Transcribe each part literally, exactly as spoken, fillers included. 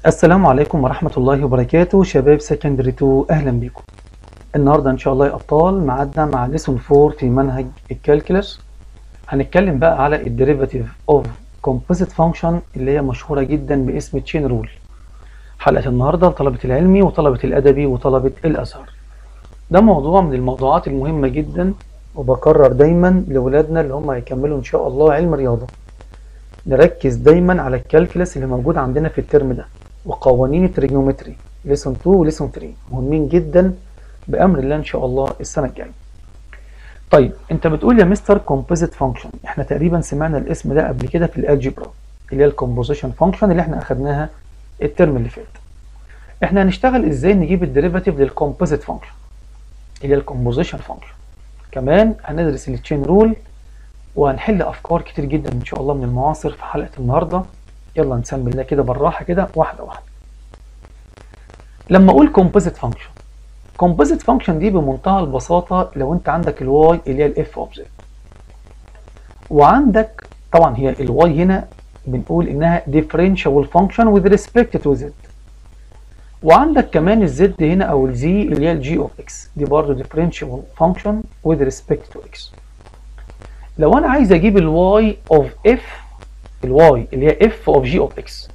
السلام عليكم ورحمة الله وبركاته شباب سكندري اتنين، أهلا بكم. النهاردة إن شاء الله يا أبطال معادنا مع ليسون أربعة في منهج الكالكولس. هنتكلم بقى على الديريفاتيف أوف كومبوزيت فانكشن اللي هي مشهورة جدا باسم تشين رول. حلقة النهاردة لطلبة العلمي وطلبة الأدبي وطلبة الأزهر. ده موضوع من الموضوعات المهمة جدا، وبكرر دايما لأولادنا اللي هم هيكملوا إن شاء الله علم رياضة، نركز دايما على الكالكولس اللي موجود عندنا في الترم ده وقوانين التريجنومتري ليسون اتنين وليسون تلاتة، مهمين جدا بأمر الله إن شاء الله السنة الجاية. طيب أنت بتقول يا مستر كومبوزيت فانكشن، إحنا تقريبا سمعنا الاسم ده قبل كده في الالجبرا اللي هي الكومبوزيشن فانكشن اللي إحنا أخدناها الترم اللي فات. إحنا هنشتغل إزاي نجيب الديريفاتيف للكومبوزيت فانكشن اللي هي الكومبوزيشن فانكشن. كمان هندرس التشين رول وهنحل أفكار كتير جدا إن شاء الله من المعاصر في حلقة النهاردة. يلا نسمي الله كده بالراحة كده واحدة واحدة. لما أقول كومبوزيت فانكشن، كومبوزيت فانكشن دي بمنتهى البساطة لو أنت عندك الواي اللي هي الاف اوف زد، وعندك طبعا هي الواي هنا بنقول إنها differentiable function with respect to z، وعندك كمان الزد هنا أو الزي اللي هي الجي اوف اكس دي برضه differentiable function with respect to x. لو أنا عايز أجيب الواي اوف اف، الواي اللي هي اف اوف جي اوف اكس،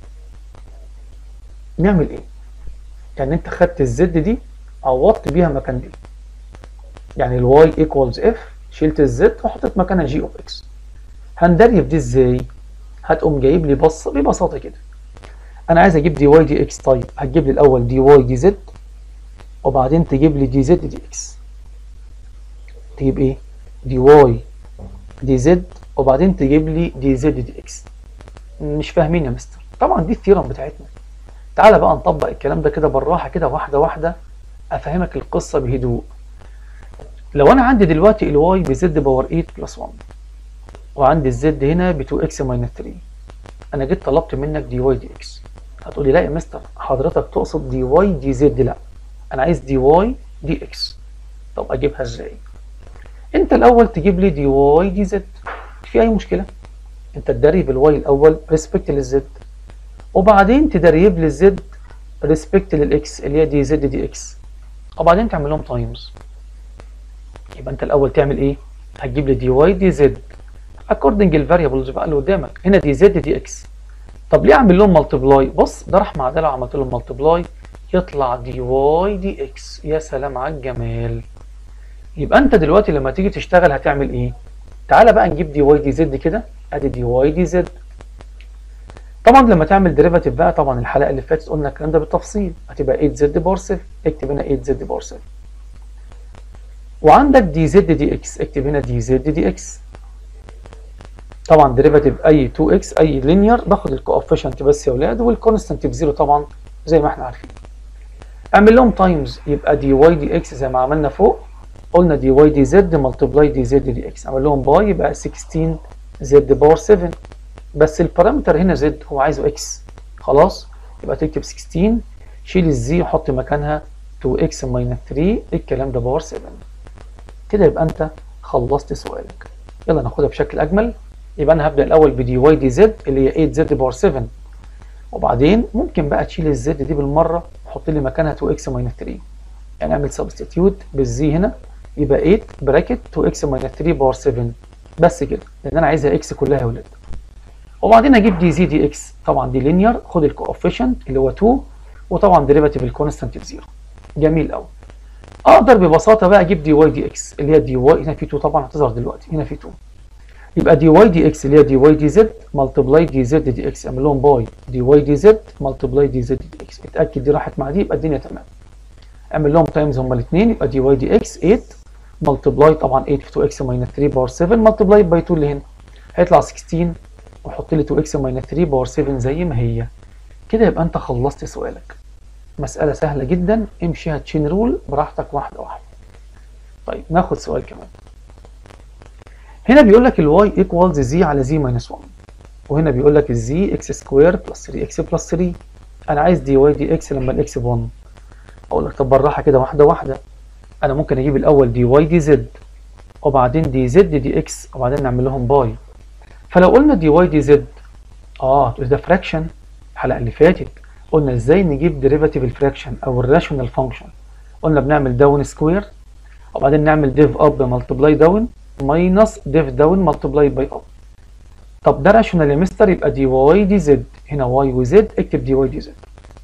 نعمل ايه؟ يعني انت خدت الزد دي عوضت بيها مكان دي، يعني الواي ايكوالز اف، شلت الزد وحطيت مكانها جي اوف اكس. هندريف دي ازاي؟ هتقوم جايب لي بص ببساطه كده، انا عايز اجيب دي واي دي اكس. طيب هتجيب لي الاول دي واي دي زد، وبعدين تجيب لي دي زد دي اكس. تجيب ايه؟ دي واي دي زد وبعدين تجيب لي دي زد دي اكس. مش فاهمين يا مستر؟ طبعا دي الثيرم بتاعتنا. تعالى بقى نطبق الكلام ده كده بالراحه كده واحده واحده، افهمك القصه بهدوء. لو انا عندي دلوقتي الواي بزد باور تمانية بلس واحد، وعندي الزد هنا ب اتنين اكس ماينس تلاتة، انا جيت طلبت منك دي واي دي اكس، هتقولي لا يا مستر حضرتك تقصد دي واي دي زد. لا، انا عايز دي واي دي اكس. طب اجيبها ازاي؟ انت الاول تجيب لي دي واي دي زد، في اي مشكله؟ انت تدريب الواي الاول ريسبكت للزد، وبعدين تدريب للزد ريسبكت للاكس اللي هي دي زد دي اكس، وبعدين تعمل لهم تايمز. يبقى انت الاول تعمل ايه؟ هتجيب لي دي واي دي زد اكوردنج الفاريبلز بقى اللي قدامك، هنا دي زد دي اكس. طب ليه اعمل لهم مالتبلاي؟ بص ده راح مع ده، لو عملت لهم مالتبلاي يطلع دي واي دي اكس. يا سلام على الجمال. يبقى انت دلوقتي لما تيجي تشتغل هتعمل ايه؟ تعالى بقى نجيب دي واي دي زد كده، ادي دي واي دي زد. طبعا لما تعمل ديريفاتيف بقى، طبعا الحلقه اللي فاتت قلنا الكلام ده بالتفصيل، هتبقى تمانية زد باور سبعة، اكتب هنا تمانية زد باور سبعة. وعندك دي زد دي اكس، اكتب هنا دي زد دي اكس. طبعا ديريفاتيف اي اتنين اكس اي لينير باخد الكوفيشنت بس يا اولاد، والكونستنت بزيرو طبعا زي ما احنا عارفين. اعمل لهم تايمز، يبقى دي واي دي اكس زي ما عملنا فوق، قلنا دي واي دي زد ملتبلاي دي زد دي اكس، اعمل لهم باي يبقى ستاشر زد باور سبعة، بس البارامتر هنا زد هو عايزه اكس. خلاص يبقى تكتب ستاشر، شيل الزي وحط مكانها اتنين اكس ماينس تلاتة، الكلام ده باور سبعة. كده يبقى انت خلصت سؤالك. يلا ناخدها بشكل اجمل. يبقى انا هبدا الاول بدي واي دي زد اللي هي تمانية زد باور سبعة، وبعدين ممكن بقى تشيل الزد دي بالمره وحط لي مكانها اتنين اكس ماينس تلاتة، يعني اعمل سبستيتيوت بالزي هنا يبقى تمانية براكت اتنين اكس ماينس تلاتة باور سبعة، بس كده لان انا عايزها اكس كلها يا ولاد. وبعدين اجيب دي زي دي اكس، طبعا دي لينير، خد الكوفيشنت اللي هو اتنين، وطبعا ديريفاتيف الكونستانت بزيرو. جميل قوي. اقدر ببساطه بقى اجيب دي واي دي اكس اللي هي دي واي، هنا في اتنين طبعا هتظهر دلوقتي، هنا في اتنين، يبقى دي واي دي اكس اللي هي دي واي دي زد ملتبلاي دي زد دي اكس، اعمل لهم باي دي واي دي زد ملتبلاي دي زد دي اكس، اتاكد دي راحت مع دي يبقى الدنيا تمام. اعمل لهم تايمز هما الاثنين، يبقى دي واي دي اكس تمانية ملتبلاي طبعا تمانية في اتنين اكس ماينس تلاتة باور سبعة ملتبلاي باي اتنين اللي هنا هيطلع ستاشر، وحط لي اتنين اكس ماينس تلاتة باور سبعة زي ما هي كده. يبقى انت خلصت سؤالك. مساله سهله جدا، امشيها تشين رول براحتك واحده واحده. طيب ناخد سؤال كمان. هنا بيقول لك الواي ايكوالز زي على زي ماينس واحد، وهنا بيقول لك الزي اكس سكوير بلس تلاتة اكس بلس تلاتة. انا عايز دي واي دي اكس لما الاكس ب واحد. اقول لك طب بالراحه كده واحده واحده، انا ممكن اجيب الاول دي واي دي زد وبعدين دي زد دي اكس وبعدين نعمل لهم باي. فلو قلنا دي واي دي زد، اه ده فراكشن الحلقه اللي فاتت، قلنا ازاي نجيب ديريفاتيف الفراكشن او الراشونال فانكشن. قلنا بنعمل داون سكوير وبعدين نعمل ديف اب ملتبلاي داون ماينس ديف داون ملتبلاي باي اب. طب ده راشونال يا مستر، يبقى دي واي دي زد، هنا واي وزد اكتب دي واي دي زد.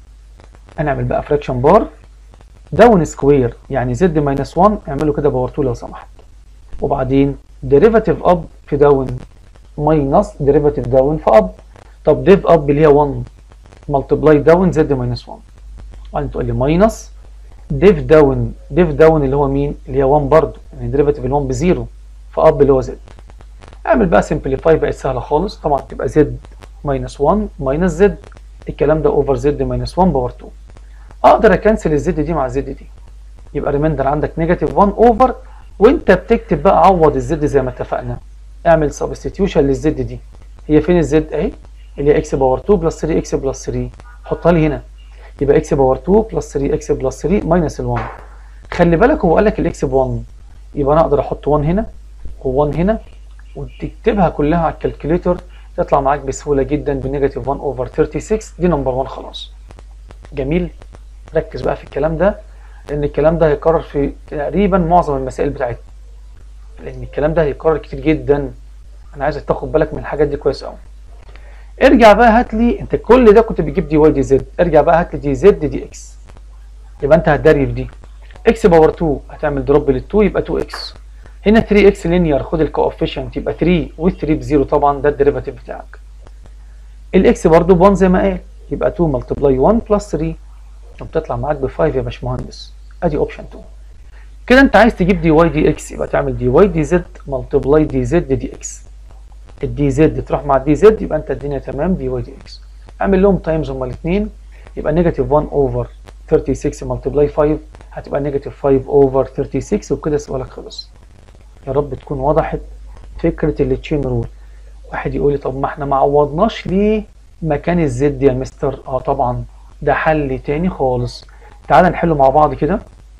هنعمل بقى فراكشن بار داون سكوير يعني زد ماينس واحد، اعمله كده باور اتنين لو سمحت. وبعدين ديريفاتيف اب في داون ماينس ديريفاتيف داون في اب. طب ديف اب اللي هي واحد ملتبلاي داون زد ماينس واحد. وبعدين تقول لي ماينس ديف داون، ديف داون اللي هو مين؟ اللي هي واحد برضه، يعني ديريفاتيف ال واحد بزيرو فاب اللي هو زد. اعمل بقى سمبليفاي، بقت سهله خالص طبعا، تبقى زد ماينس واحد ماينس زد، الكلام ده اوفر زد ماينس واحد باور اتنين. اقدر اكنسل الزد دي مع الزد دي، يبقى ريميندر عندك نيجاتيف واحد اوفر، وانت بتكتب بقى عوض الزد زي ما اتفقنا. اعمل سبستيتيوشن للزد دي، هي فين الزد؟ اهي اللي هي اكس باور اتنين بلس تلاتة اكس بلس تلاتة، حطها لي هنا. يبقى اكس باور اتنين بلس تلاتة اكس بلس تلاتة ماينس ال واحد. خلي بالك هو قال لك الاكس ب واحد، يبقى انا اقدر احط واحد هنا و1 هنا وتكتبها كلها على الكالكوليتر، تطلع معاك بسهوله جدا بنيجاتيف واحد اوفر ستة وتلاتين. دي نمبر واحد خلاص. جميل. ركز بقى في الكلام ده لان الكلام ده هيكرر في تقريبا معظم المسائل بتاعتنا، لان الكلام ده هيكرر كتير جدا. انا عايزك تاخد بالك من الحاجات دي كويس قوي. ارجع بقى هات لي، انت كل ده كنت بتجيب دي واي دي زد، ارجع بقى هات لي دي زد دي اكس. يبقى انت هتدري في دي اكس باور اتنين، هتعمل دروب لل اتنين يبقى اتنين اكس. هنا تلاتة اكس لينير، خد الكوفيشنت يبقى تلاتة وال3 بزيرو، طبعا ده الديريفاتيف بتاعك. الاكس برضه ب واحد زي ما قال، يبقى اتنين ملتبلاي واحد بلس تلاتة، بتطلع معاك ب خمسة يا باشمهندس. ادي اوبشن اتنين. كده انت عايز تجيب دي واي دي اكس، يبقى تعمل دي واي دي زد ملتبلاي دي زد دي اكس. الدي زد تروح مع الدي زد، يبقى انت الدنيا تمام. دي واي دي اكس اعمل لهم تايمز هما الاثنين، يبقى نيجاتيف واحد اوفر ستة وتلاتين ملتبلاي خمسة، هتبقى نيجاتيف خمسة اوفر ستة وتلاتين، وبكده سؤالك خلص. يا رب تكون وضحت فكره التشين رول. واحد يقول لي طب ما احنا ما عوضناش ليه مكان الزد يا مستر؟ اه طبعا ده حل تاني خالص. تعال نحله مع بعض كده.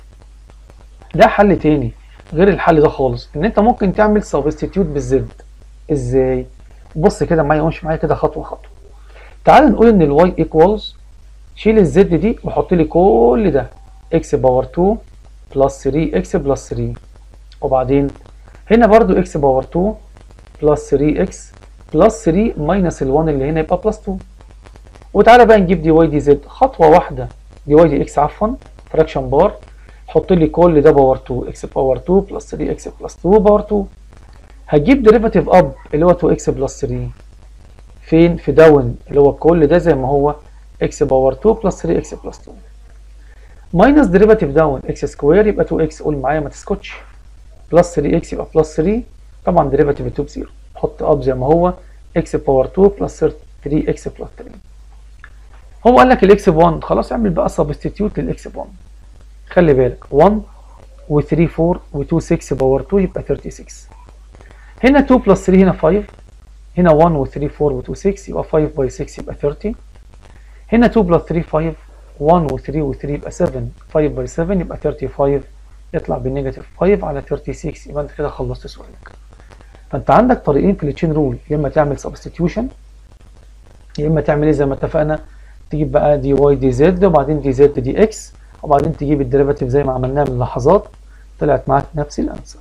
ده حل تاني غير الحل ده خالص، ان انت ممكن تعمل سبستيتيوت بالزد. ازاي؟ بص كده معايا، امشي معايا كده خطوه خطوه. تعال نقول ان الواي ايكوالز، شيل الزد دي وحط لي كل ده اكس باور اتنين بلس تلاتة اكس بلس تلاتة، وبعدين هنا برضو اكس باور اتنين بلس تلاتة اكس بلس تلاتة ماينس ال واحد اللي هنا يبقى بلس اتنين. وتعالى بقى نجيب دي واي دي زد خطوه واحده، دي واي دي اكس عفوا فراكشن بار، حط لي كل ده باور اتنين اكس باور اتنين بلس تلاتة اكس بلس اتنين باور اتنين. هتجيب ديريفاتيف اب اللي هو اتنين اكس بلس تلاتة فين؟ في داون اللي هو كل ده زي ما هو اكس باور اتنين بلس تلاتة اكس بلس اتنين ماينس ديريفاتيف داون اكس سكوير يبقى اتنين اكس، قول معايا ما تسكتش، بلس تلاتة اكس يبقى بلس تلاتة، طبعا ديريفاتيف اتنين بزيرو، حط اب زي ما هو اكس باور اتنين بلس تلاتة اكس بلس تلاتة. هو قال لك الاكس ب واحد، خلاص اعمل بقى سبستيتيوت للاكس ب واحد. خلي بالك واحد و3 اربعة و2 ستة باور اتنين يبقى ستة وتلاتين. هنا اتنين بلس تلاتة هنا خمسة، هنا واحد و3 اربعة و2 ستة يبقى خمسة باي ستة يبقى تلاتين. هنا اتنين بلس تلاتة خمسة، واحد و3 و3 يبقى سبعة، خمسة باي سبعة يبقى خمسة وتلاتين، يطلع بالنيجاتيف خمسة على ستة وتلاتين، يبقى انت كده خلصت سؤالك. فانت عندك طريقين في التشين رول، يا اما تعمل سبستيتيوشن يا اما تعمل ايه زي ما اتفقنا، تجيب بقى دي واي دي زد وبعدين دي زد دي اكس وبعدين تجيب الديريفاتيف زي ما عملناها من لحظات، طلعت معاك نفس الانسر.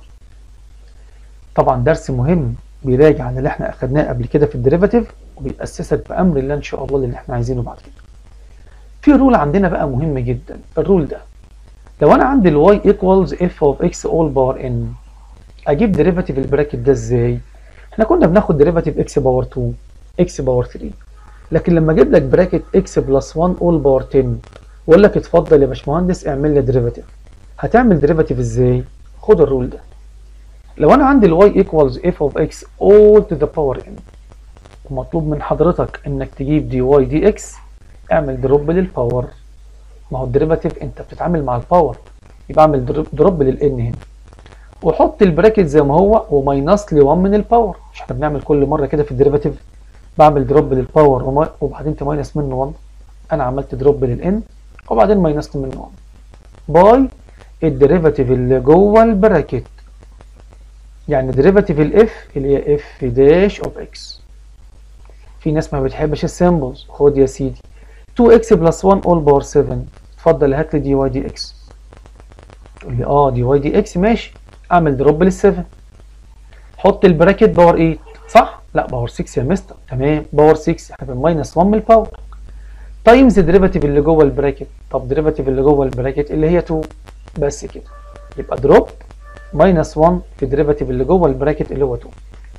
طبعا درس مهم بيراجع على اللي احنا اخدناه قبل كده في الديريفاتيف وبيأسسك بامر الله ان شاء الله اللي احنا عايزينه بعد كده. في رول عندنا بقى مهم جدا، الرول ده لو انا عندي الواي ايكوالز اف اوف اكس اول باور ان، اجيب ديريفاتيف البراكت ده ازاي؟ احنا كنا بناخد ديريفاتيف اكس باور اتنين اكس باور تلاتة، لكن لما اجيب لك براكت اكس بلس واحد اول باور عشرة واقول لك اتفضل يا باشمهندس اعمل لي ديريفاتيف، هتعمل ديريفاتيف ازاي؟ خد الرول ده. لو انا عندي الواي ايكوالز اف اوف اكس اول تو ذا باور ان ومطلوب من حضرتك انك تجيب دي واي دي اكس، اعمل دروب للباور. ما هو الديريفاتيف انت بتتعامل مع الباور، يبقى اعمل دروب للان هنا وحط البراكت زي ما هو وماينس لي واحد من الباور. مش احنا بنعمل كل مره كده في الديريفاتيف، بعمل دروب للباور وبعدين تماينس منه واحد، انا عملت دروب للان وبعدين ماينست منه واحد باي الديريفاتيف اللي جوه البراكت، يعني ديريفاتيف الاف اللي هي اف داش اوف اكس. في ناس ما بتحبش السيمبلز، خد يا سيدي تو اكس بلس واحد all باور سبعة. اتفضل هات لي دي واي دي اكس. تقول لي اه دي واي دي اكس ماشي، اعمل دروب لل سبعة. حط البراكت باور تمانية صح؟ لا باور ستة يا مستر. تمام باور ستة احنا بالماينس واحد من الباور تايمز الديريفاتيف اللي جوه البراكت. طب الديريفاتيف اللي جوه البراكت اللي هي اتنين بس كده، يبقى دروب ماينس واحد في الديريفاتيف اللي جوه البراكت اللي هو اتنين.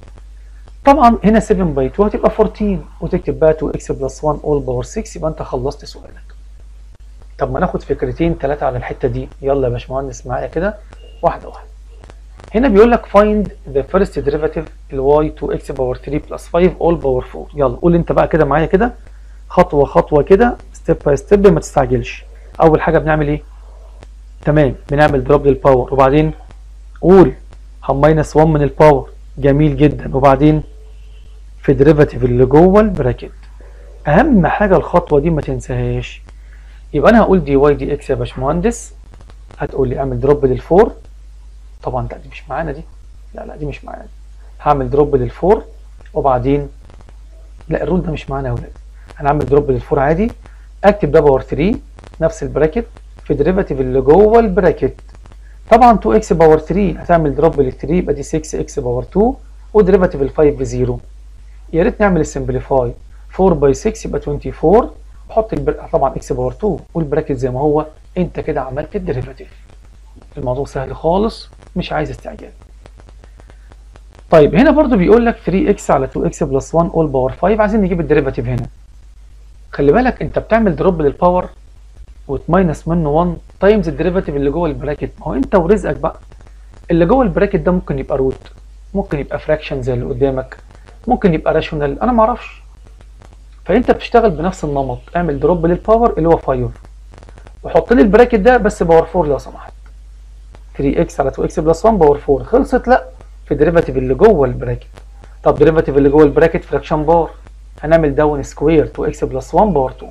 طبعا هنا سبعة باي اتنين هتبقى أربعتاشر، وتكتب بقى تو اكس بلس واحد all باور ستة، يبقى انت خلصت سؤالك. طب ما ناخد فكرتين ثلاثه على الحته دي. يلا يا باشمهندس معايا كده واحده واحده. هنا بيقول لك find the first derivative ال y تو اكس باور تلاتة بلس خمسة all باور أربعة. يلا قول انت بقى كده معايا كده خطوه خطوه كده، ستيب باي ستيب، ما تستعجلش. اول حاجه بنعمل ايه؟ تمام بنعمل دروب للباور، وبعدين قول هنماينس واحد من الباور. جميل جدا. وبعدين في ديريفاتيف اللي جوه البراكت. اهم حاجه الخطوه دي ما تنساهاش. يبقى انا هقول دي واي دي اكس يا باشمهندس، هتقول لي اعمل دروب للفور. طبعا لا دي مش معانا دي، لا لا دي مش معانا دي. هعمل دروب للفور وبعدين لا الرول ده مش معانا يا ولاد. هنعمل دروب للفور عادي، اكتب ده باور تلاتة نفس البراكت في ديريفاتيف اللي جوه البراكت. طبعا تو اكس باور تلاتة هتعمل دروب لل تلاتة يبقى دي ستة اكس باور اتنين، وديريفاتيف ال خمسة بزيرو. يا ريت نعمل السمبليفاي، أربعة باي ستة يبقى أربعة وعشرين، وحط طبعا اكس باور اتنين والبراكت زي ما هو. انت كده عملت الديريفاتيف. الموضوع سهل خالص، مش عايز استعجال. طيب هنا برضو بيقول لك تلاتة اكس على تو اكس بلس واحد all باور خمسة، عايزين نجيب الديريفاتيف هنا. خلي بالك انت بتعمل دروب للباور وتماينس منه واحد تايمز الديريفاتيف اللي جوه البراكت. ما هو انت ورزقك بقى. اللي جوه البراكت ده ممكن يبقى روت، ممكن يبقى فراكشن زي اللي قدامك، ممكن يبقى راشونال، انا ما اعرفش. فانت بتشتغل بنفس النمط، اعمل دروب للباور اللي هو خمسة وحط لي البراكت ده بس باور أربعة لو سمحت. تلاتة اكس على تو اكس بلس واحد باور أربعة. خلصت؟ لا، في الديريفاتيف اللي جوه البراكت. طب ديريفاتيف اللي جوه البراكت فراكشن بار، هنعمل داون سكوير تو اكس بلس واحد باور اتنين،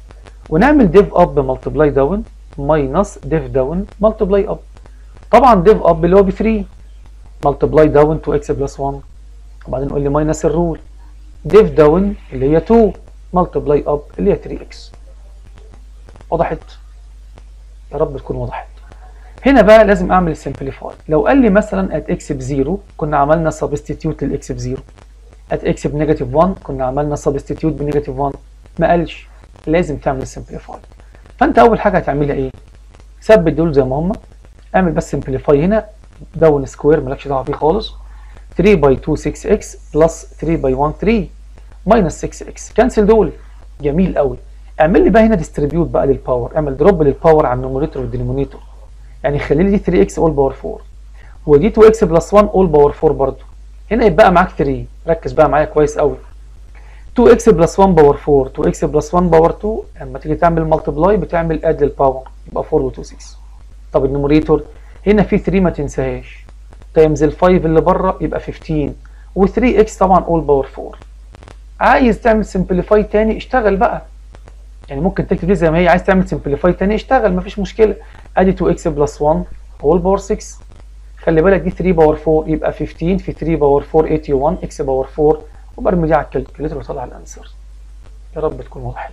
ونعمل ديف اب ملتبلاي داون ماينس ديف داون ملتبلاي اب. طبعا ديف اب اللي هو ب تلاتة ملتبلاي داون تو اكس بلس واحد، وبعدين قول لي ماينس الرول ديف داون اللي هي اتنين ملتبلاي اب اللي هي تلاتة اكس. وضحت؟ يا رب تكون وضحت. هنا بقى لازم اعمل السمبليفاي. لو قال لي مثلا ات اكس بزيرو كنا عملنا سبستيتيوت للاكس بزيرو، ات اكس بنيجاتيف واحد كنا عملنا سبستيتيوت بنيجاتيف واحد. ما قالش، لازم تعمل السمبليفاي. فانت اول حاجه هتعملها ايه؟ ثبت دول زي ما هم، اعمل بس سمبليفاي هنا داون سكوير مالكش دعوه بيه خالص. تلاتة باي اتنين ستة اكس بلس تلاتة باي واحد تلاتة ماينس ستة اكس، كنسل دول. جميل قوي. اعمل لي بقى هنا ديستريبيوت بقى للباور، اعمل دروب للباور على النوميريتور والدينومينيتور. يعني خلي لي دي تلاتة اكس all باور أربعة ودي اتنين اكس بلس واحد all باور أربعة برضه. هنا يبقى معاك تلاتة. ركز بقى معايا كويس قوي. اتنين اكس بلس واحد باور أربعة، اتنين اكس بلس واحد باور اتنين، لما تيجي تعمل ملتبلاي بتعمل اد للباور يبقى أربعة و اتنين ستة. طب النوميريتور هنا في تلاتة ما تنساهاش، تايمز ال خمسة اللي بره يبقى خمستاشر، و تلاتة اكس طبعا all باور أربعة. عايز تعمل سمبليفاي تاني اشتغل بقى. يعني ممكن تكتب دي زي ما هي، عايز تعمل سمبليفاي تاني اشتغل مفيش مشكله. ادي اتنين اكس بلس واحد all باور ستة. خلي بالك دي تلاتة باور أربعة يبقى خمستاشر في تلاتة باور أربعة واحد وتمانين اكس باور أربعة، وبرمي دي على الكالكوليتر وطلع الانسر. يا رب تكون وضحت.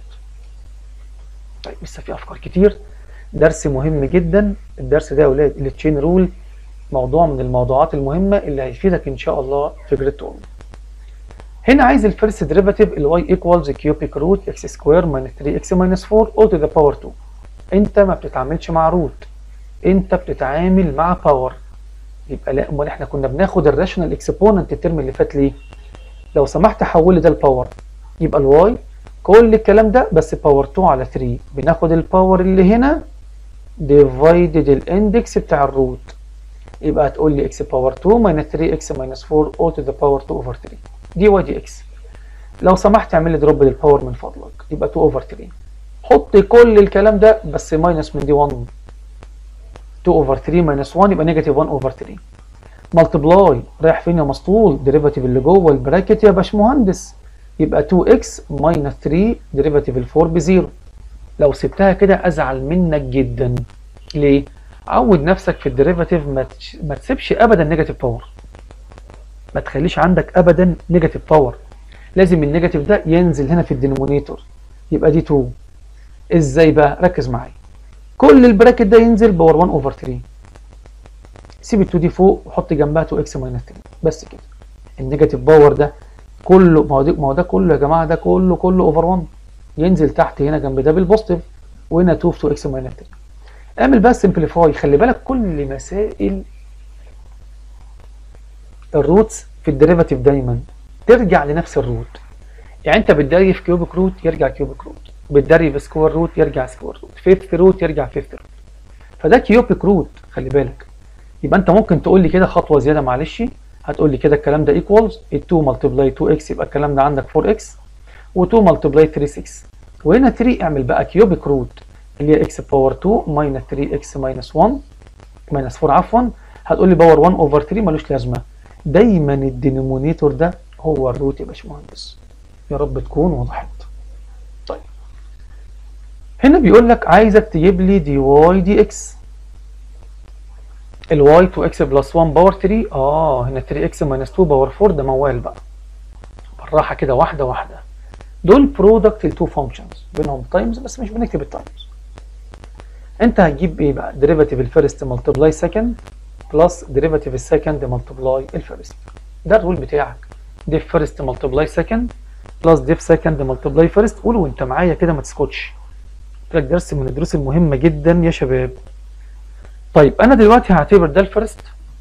طيب لسه في افكار كتير. درس مهم جدا الدرس ده يا اولاد، التشين رول، موضوع من الموضوعات المهمه اللي هيفيدك ان شاء الله في جريد اتنين. هنا عايز الفيرست ديريفاتيف الواي ايكوالز كيوبيك روت اكس سكوير ماينس تلاتة اكس ماينس أربعة اول تو ذا باور اتنين. انت ما بتتعاملش مع روت، انت بتتعامل مع باور. يبقى لا، امال احنا كنا بناخد الراشونال اكسبوننت الترم اللي فات ليه؟ لو سمحت حول لي ده الباور، يبقى الواي كل الكلام ده بس باور اتنين على تلاتة. بناخد الباور اللي هنا ديفايدد الاندكس بتاع الروت، يبقى هتقول لي اكس باور اتنين ماينس تلاتة اكس ماينس أربعة اول تو ذا باور اتنين اوفر تلاتة دي واي دي اكس. لو سمحت اعمل لي دروب للباور من فضلك، يبقى اتنين اوفر تلاتة. حط كل الكلام ده بس ماينس من دي واحد، اتنين اوفر تلاتة ماينس واحد يبقى نيجاتيف واحد اوفر تلاتة. ملتبلاي رايح فين يا مسطول؟ ديريفاتيف اللي جوه البراكت يا باشمهندس، يبقى اتنين اكس ماينس تلاتة ديريفاتيف ال أربعة بزيرو. لو سبتها كده ازعل منك جدا. ليه؟ عود نفسك في الديريفاتيف ما, تش... ما تسيبش ابدا نيجاتيف باور، ما تخليش عندك ابدا نيجاتيف باور. لازم النيجاتيف ده ينزل هنا في الدينومينيتور، يبقى دي اتنين ازاي بقى؟ ركز معايا. كل البراكت ده ينزل باور واحد اوفر تلاتة. سيب ال اتنين دي فوق وحط جنبها تو اكس ماينس تلاتة بس كده. النيجاتيف باور ده كله، ما هو ما هو ده كله يا جماعه، ده كله كله اوفر واحد ينزل تحت هنا جنب ده بالبوزيتيف، وهنا اتنين في تو اكس ماينس تلاتة. اعمل بقى سمبليفاي. خلي بالك كل مسائل الروتس في الديريفاتيف دايما ترجع لنفس الروت. يعني انت بتدري في كيوبيك روت يرجع كيوبيك روت، بتدري في سكوير روت يرجع سكوير روت، فيفث روت يرجع فيفث روت. فده كيوبيك روت، خلي بالك. يبقى انت ممكن تقول لي كده خطوه زياده، معلش هتقول لي كده الكلام ده ايكوالز اتنين ملتبلاي تو اكس، يبقى الكلام ده عندك فور اكس، و2 ملتبلاي تلاتة ستة. وهنا تلاتة اعمل بقى كيوبيك روت اللي هي اكس باور اتنين ماينس تلاتة اكس ماينس واحد ماينس اربعة عفوا. هتقول لي باور واحد اوفر تلاتة ملوش لازمه. دايما الدينومينيتور ده هو الروت يا باشمهندس. يا رب تكون وضحت. طيب هنا بيقول لك عايزك تجيب لي دي واي دي اكس. الواي تو اكس بلس واحد باور تلاتة. اه هنا تلاتة اكس ماينس اتنين باور اربعة، ده موال بقى. بالراحه كده واحده واحده. دول برودكت التو فانكشنز بينهم تايمز، بس مش بنكتب التايمز. انت هتجيب ايه بقى؟ ديريفاتيف الفيرست ملتبلاي سكند بلس ديريفاتيف السكند ملتبلاي الفيرست. ده الرول بتاعك. ديف فيرست ملتبلاي سكند بلس ديف سكند ملتبلاي فيرست. قول وانت معايا كده ما تسكتش. قلت لك درس من الدروس المهمه جدا يا شباب. طيب انا دلوقتي هعتبر ده الفيرست،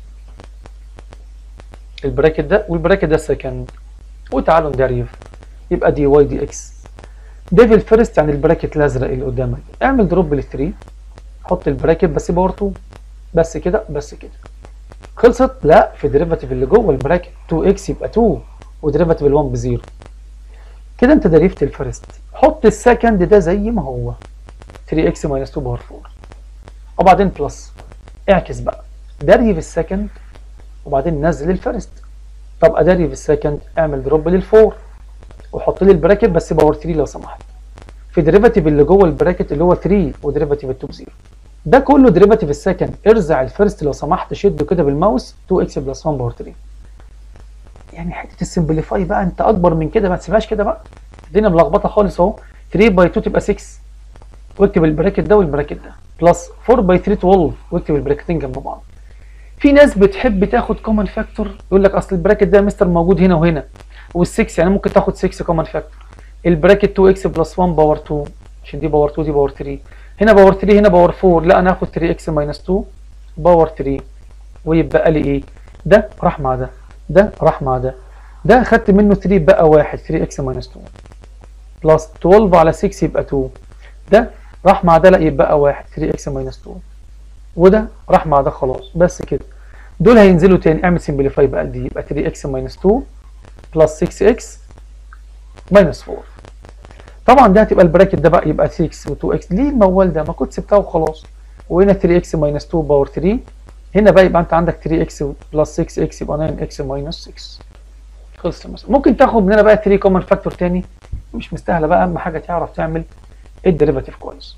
البراكت ده، والبراكت ده السكند، وتعالوا ندريف. يبقى دي واي دي اكس. ديف الفيرست يعني البراكت الازرق اللي قدامك، اعمل دروب لل تلاتة، حط البراكت بس باور اتنين بس كده بس كده. خلصت؟ لا، في الديريفاتيف اللي جوه البراكت اتنين اكس يبقى اتنين، وديريفاتيف ال1 بزيرو. كده انت دريفت الفيرست. حط السكند ده زي ما هو تلاتة اكس ماينس اتنين باور اربعة، وبعدين بلس. اعكس بقى، دريف السكند وبعدين نزل الفيرست. طب ادريف السكند، اعمل دروب للفور وحط لي البراكت بس باور تلاتة لو سمحت. في ديريفاتيف اللي جوه البراكت اللي هو تلاتة وديريفاتيف ال اتنين بزيرو. ده كله ديريفاتيف السكند. ارزع الفيرست لو سمحت، شده كده بالماوس اتنين اكس بلس واحد باور تلاتة. يعني حته السمبليفاي بقى انت اكبر من كده ما تسيبهاش كده بقى. الدنيا ملخبطه خالص اهو. تلاتة باي اتنين تبقى ستة، واكتب البراكت ده والبراكت ده، بلس اربعة باي تلاتة اتناشر، واكتب البراكتين جنب بعض. في ناس بتحب تاخد كومن فاكتور، يقول لك اصل البراكت ده يا مستر موجود هنا وهنا، وال6 يعني ممكن تاخد ستة كومن فاكتور. البراكت اتنين اكس بلس واحد باور اتنين، عشان دي باور اتنين دي باور تلاتة، هنا باور تلاتة هنا باور اربعة، لا انا هاخد تلاتة اكس ماينس اتنين باور تلاتة، ويبقى لي ايه؟ ده راح مع ده، ده راح مع ده، ده خدت منه تلاتة بقى واحد، تلاتة اكس ماينس اتنين بلس اتناشر على ستة يبقى اتنين، ده راح مع ده، لا يبقى واحد، تلاتة اكس ماينس اتنين، وده راح مع ده خلاص بس كده. دول هينزلوا تاني. اعمل سمبليفاي بقى دي، يبقى تلاتة اكس ماينس اتنين بلس ستة اكس ماينس اربعة. طبعا ده هتبقى البراكت ده بقى يبقى ستة و اتنين اكس. ليه الموال ده؟ ما كنت سبتها وخلاص. وهنا تلاتة اكس ماينس اتنين باور تلاتة، هنا بقى يبقى انت عندك تلاتة اكس بلس ستة اكس يبقى تسعة اكس ماينس ستة. خلصت المسألة. ممكن تاخد من هنا بقى تلاتة كومن فاكتور تاني، مش مستاهله بقى، اهم حاجه تعرف تعمل الديريفاتيف كويس.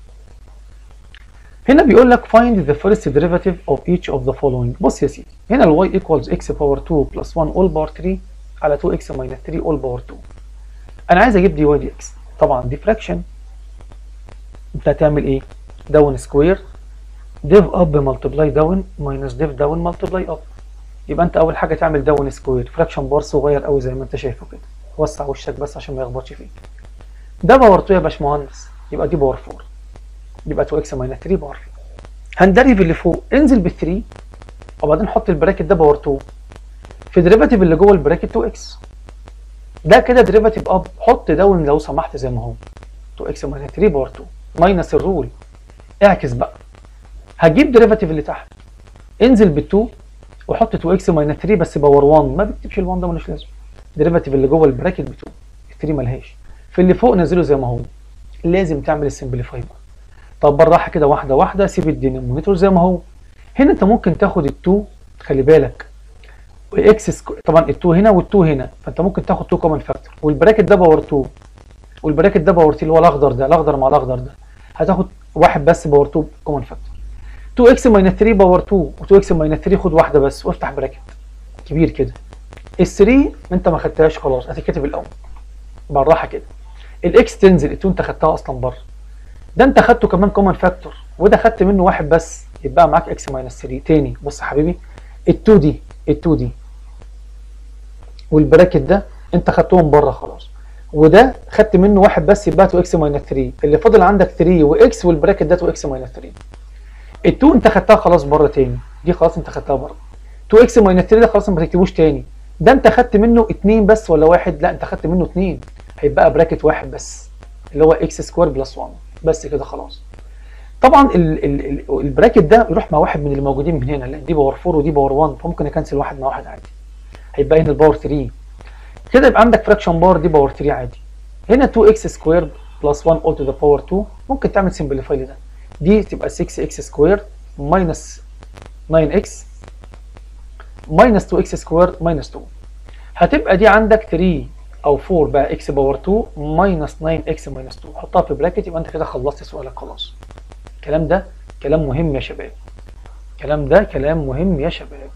هنا بيقول لك find the first derivative of each of the following. بص يا سيدي، هنا ال y equals x باور اتنين بلس واحد all باور تلاتة على اتنين اكس minus تلاتة all باور اتنين. انا عايز اجيب دي y دي x. طبعا دي فراكشن. انت هتعمل ايه؟ داون سكوير div up multiply down minus div down multiply up. يبقى انت اول حاجه تعمل داون سكوير، فراكشن بار صغير قوي زي ما انت شايفه كده. وسع وشك بس عشان ما يخبطش فيك. ده باور اتنين يا باشمهندس، يبقى دي باور اربعة، يبقى اتنين اكس minus تلاتة باور اربعة. هندريف اللي فوق، انزل بال تلاتة وبعدين حط البراكت ده باور اتنين في ديريفاتيف اللي جوه البراكت اتنين اكس. ده كده ديريفاتيف اب، حط داون لو سمحت زي ما هو اتنين اكس minus تلاتة باور اتنين ماينس الرول. اعكس بقى، هجيب ديريفاتيف اللي تحت، انزل بال اتنين وحط اتنين اكس minus تلاتة بس باور واحد، ما بكتبش ال1 ده ملوش لازمه. ديريفاتيف اللي جوه البراكت ب اتنين، ال تلاتة ملهاش. في اللي فوق نزله زي ما هو. لازم تعمل السمبليفاي بقى. طب بالراحه كده واحده واحده، سيب الدينومينيتور زي ما هو. هنا انت ممكن تاخد ال2، خلي بالك، واكس سكو... طبعا ال2 هنا وال2 هنا، فانت ممكن تاخد اتنين كومن فاكتور، والبراكت ده باور اتنين والبراكت ده باور تلاتة اللي هو الاخضر ده، الاخضر مع الاخضر ده، هتاخد واحد بس باور اتنين كومن فاكتور. اتنين اكس minus تلاتة باور اتنين و2 اكس minus تلاتة خد واحده بس وافتح براكت كبير كده. ال3 انت ما خدتهاش خلاص، هتتكتب الاول بالراحه كده. الاكس تنزل، ال2 انت خدتها اصلا بره، ده انت خدته كمان كومن فاكتور، وده خدت منه واحد بس، يبقى معاك اكس ماينس ثلاثة. تاني بص يا حبيبي، ال2 دي ال2 دي والبراكت ده انت خدتهم بره خلاص، وده خدت منه واحد بس يبقى تو اكس ماينس ثلاثة، اللي فاضل عندك ثلاثة واكس والبراكت ده تو اكس ماينس ثلاثة. ال2 انت خدتها خلاص بره تاني، دي خلاص انت خدتها بره. تو اكس ماينس ثلاثة ده خلاص ما تكتبوش تاني، ده انت خدت منه اتنين بس ولا واحد؟ لا انت خدت منه اتنين، هيبقى براكت واحد بس اللي هو اكس سكوير بلس واحد بس كده خلاص. طبعا ال ال ال البراكت ده يروح مع واحد من اللي موجودين من هنا، لان دي باور أربعة ودي باور واحد، فممكن اكنسل واحد مع واحد عادي، هيبقى هنا الباور ثلاثة كده، يبقى عندك فراكشن باور دي باور ثلاثة عادي. هنا تو اكس سكوير بلس واحد اول تو ذا باور اتنين، ممكن تعمل سمبليفاي لده، دي تبقى ستة اكس سكوير ماينس تسعة اكس ماينس تو اكس سكوير ماينس اتنين، هتبقى دي عندك ثلاثة او أربعة بقى اكس باور اتنين ماينس تسعة اكس ماينس اتنين، حطها في براكت، يبقى انت كده خلصت سؤالك خلاص. الكلام ده كلام مهم يا شباب، الكلام ده كلام مهم يا شباب.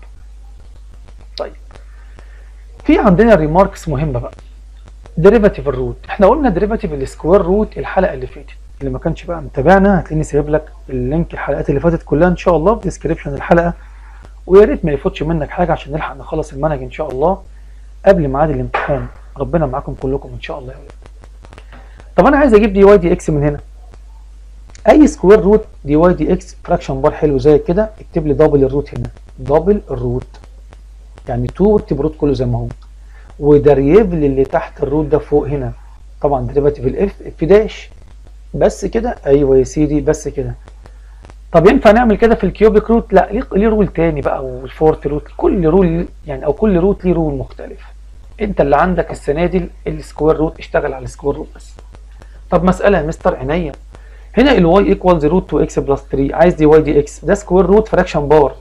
طيب في عندنا ريماركس مهمه بقى، ديريفاتيف الروت. احنا قلنا ديريفاتيف السكوير روت الحلقه اللي فاتت، اللي ما كانش بقى متابعنا هتلاقيني سايب لك اللينك الحلقات اللي فاتت كلها ان شاء الله في ديسكريبشن الحلقه، ويا ريت ما يفوتش منك حاجه عشان نلحق نخلص المنهج ان شاء الله قبل ميعاد الامتحان. ربنا معاكم كلكم ان شاء الله يا ولاد. طب انا عايز اجيب دي واي دي اكس من هنا، اي سكوير روت دي واي دي اكس فراكشن بار حلو زي كده، اكتب لي دبل الروت هنا، دبل الروت يعني اتنين واكتب روت كله زي ما هو، ودريفل اللي تحت الروت ده فوق هنا، طبعا ديريفاتيف الاف اف داش بس كده. ايوه يا سيدي بس كده. طب ينفع نعمل كده في الكيوبيك روت؟ لا، ليه, ليه رول تاني بقى، والفورث روت، كل رول يعني او كل روت ليه رول مختلف. انت اللي عندك السنه دي السكوير روت، اشتغل على السكوير روت بس. طب مساله يا مستر عينيا، هنا الواي ايكوالز روت تو اكس بلس ثلاثة، عايز دي واي دي اكس، ده سكوير روت فراكشن بار،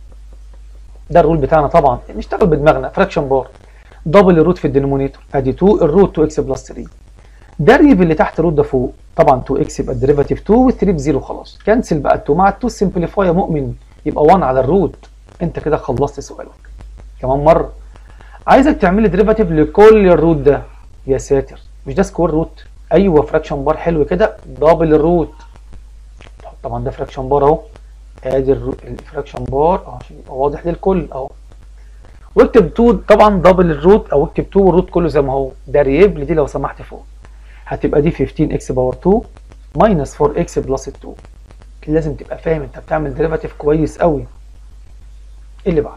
ده الرول بتاعنا طبعا، نشتغل بدماغنا، فراكشن بار دبل الروت في الدينومينيتور، ادي اتنين الروت تو اكس بلس ثلاثة، ديريف اللي تحت الروت ده فوق، طبعا تو اكس يبقى الديريفاتيف اتنين وال3 بزيرو خلاص، كنسل بقى اتنين مع اتنين سمبليفاي يا مؤمن، يبقى واحد على الروت. انت كده خلصت سؤالك. كمان مره عايزك تعمل لي ديريفاتيف لكل الروت ده، يا ساتر مش ده سكوير روت؟ ايوه فراكشن بار حلو كده، دبل الروت، طبعا ده فراكشن بار اهو، ادي الفراكشن بار اهو عشان يبقى واضح للكل اهو، واكتب اتنين طبعا دبل الروت، او اكتب اتنين والروت كله زي ما هو، ده ريبل دي لو سمحت فوق، هتبقى دي خمستاشر اكس باور اتنين ماينس اربعة اكس بلس اتنين. لازم تبقى فاهم انت بتعمل ديريفاتيف كويس قوي. اللي بعده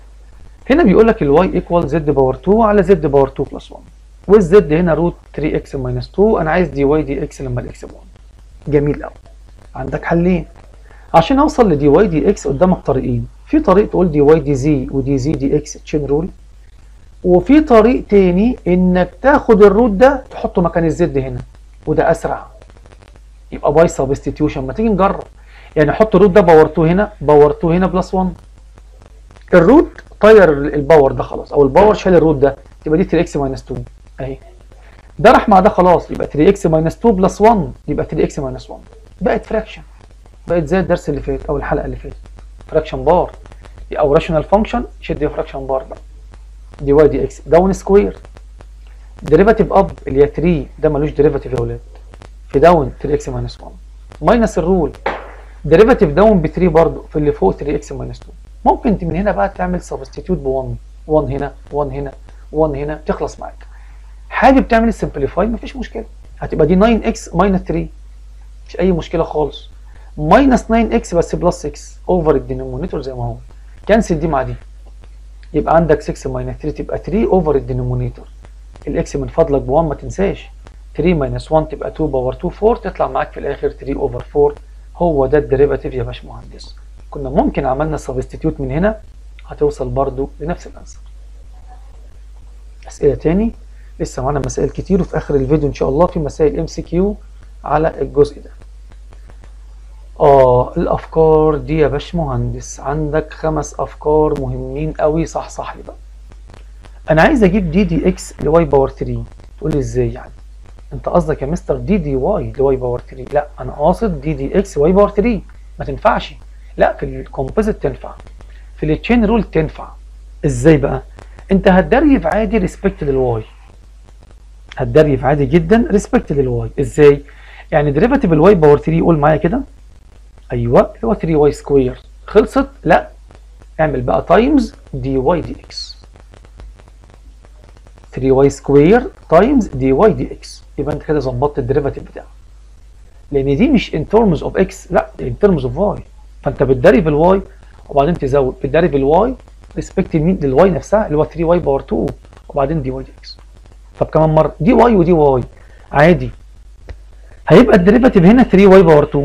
هنا بيقول لك الواي ايكوال زد باور اتنين على زد باور اتنين بلس واحد، والزد هنا روت تلاتة اكس ماينس اتنين، انا عايز دي واي دي اكس لما الاكس بواحد. جميل قوي. عندك حلين عشان اوصل لدي واي دي اكس، قدامك طريقين، في طريق تقول دي واي دي زي ودي زي دي اكس تشين رول، وفي طريق تاني انك تاخد الروت ده تحطه مكان الزد هنا، وده اسرع، يبقى باي سبستيتيوشن. ما تيجي نجرب، يعني احط الروت ده باور اتنين هنا، باور اتنين هنا بلس واحد، الروت طير الباور ده خلاص، او الباور شال الروت ده، تبقى دي تلاتة اكس ماينس اتنين اهي، ده راح مع ده خلاص، يبقى تلاتة اكس ماينس اتنين بلس واحد، يبقى تلاتة اكس ماينس واحد، بقت فراكشن، بقت زي الدرس اللي فات او الحلقه اللي فاتت، فراكشن بار او راشونال فانكشن، شد فراكشن بار بقى، دي واي دي اكس داون سكوير، ديريفاتيف اب اللي هي تلاتة، ده ملوش ديريفاتيف يا اولاد، في داون تلاتة اكس ماينس واحد، ماينس الرول، ديريفاتيف داون ب تلاتة برضه، في اللي فوق تلاتة اكس ماينس اتنين. ممكن من هنا بقى تعمل سبستيتيوت ب واحد، واحد هنا واحد هنا واحد هنا، تخلص معاك. حابب تعمل السمبليفاي مفيش مشكله، هتبقى دي تسعة اكس ماينس تلاتة، مش اي مشكله خالص، ماينس تسعة اكس بس بلس ستة اوفر الدينومينيتور زي ما هو، كنسل دي مع دي، يبقى عندك ستة ماينس تلاتة تبقى تلاتة اوفر الدينومينيتور، الاكس من فضلك ب واحد ما تنساش، تلاتة ماينس واحد تبقى اتنين باور اتنين اربعة، تطلع معاك في الاخر تلاتة اوفر اربعة. هو ده الديريفاتيف يا باشمهندس. كنا ممكن عملنا سبستيتيوت من هنا، هتوصل برضو لنفس الانسر. اسئله تاني، لسه معانا مسائل كتير، وفي اخر الفيديو ان شاء الله في مسائل ام سي كيو على الجزء ده. اه الافكار دي يا باشمهندس، عندك خمس افكار مهمين قوي، صح صح لي بقى. انا عايز اجيب دي دي اكس لواي باور تلاتة، تقول لي ازاي يعني؟ انت قصدك يا مستر دي دي واي لواي باور تلاتة؟ لا انا قاصد دي دي اكس واي باور تلاتة، ما تنفعش. لا في الكومبوزيت تنفع، في التشين رول تنفع. ازاي بقى؟ انت هتدريف عادي ريسبكت للواي، هتدريف عادي جدا ريسبكت للواي. ازاي؟ يعني ديريفاتيف الواي باور ثري قول معايا كده، ايوه اللي هو ثري واي سكوير. خلصت؟ لا، اعمل بقى تايمز دي واي دي اكس، ثري واي سكوير تايمز دي واي دي اكس، يبقى انت كده ظبطت الديريفاتيف بتاعك، لان دي مش ان ترمز اوف اكس، لا ان ترمز اوف واي، فانت بتدرب الواي وبعدين تزود، بتدرب الواي ريسبكت مين؟ للواي نفسها اللي هو ثري واي باور تو وبعدين دي واي دي اكس. طب كمان مره دي واي ودي واي عادي، هيبقى الديريفاتيف هنا ثري واي باور تو،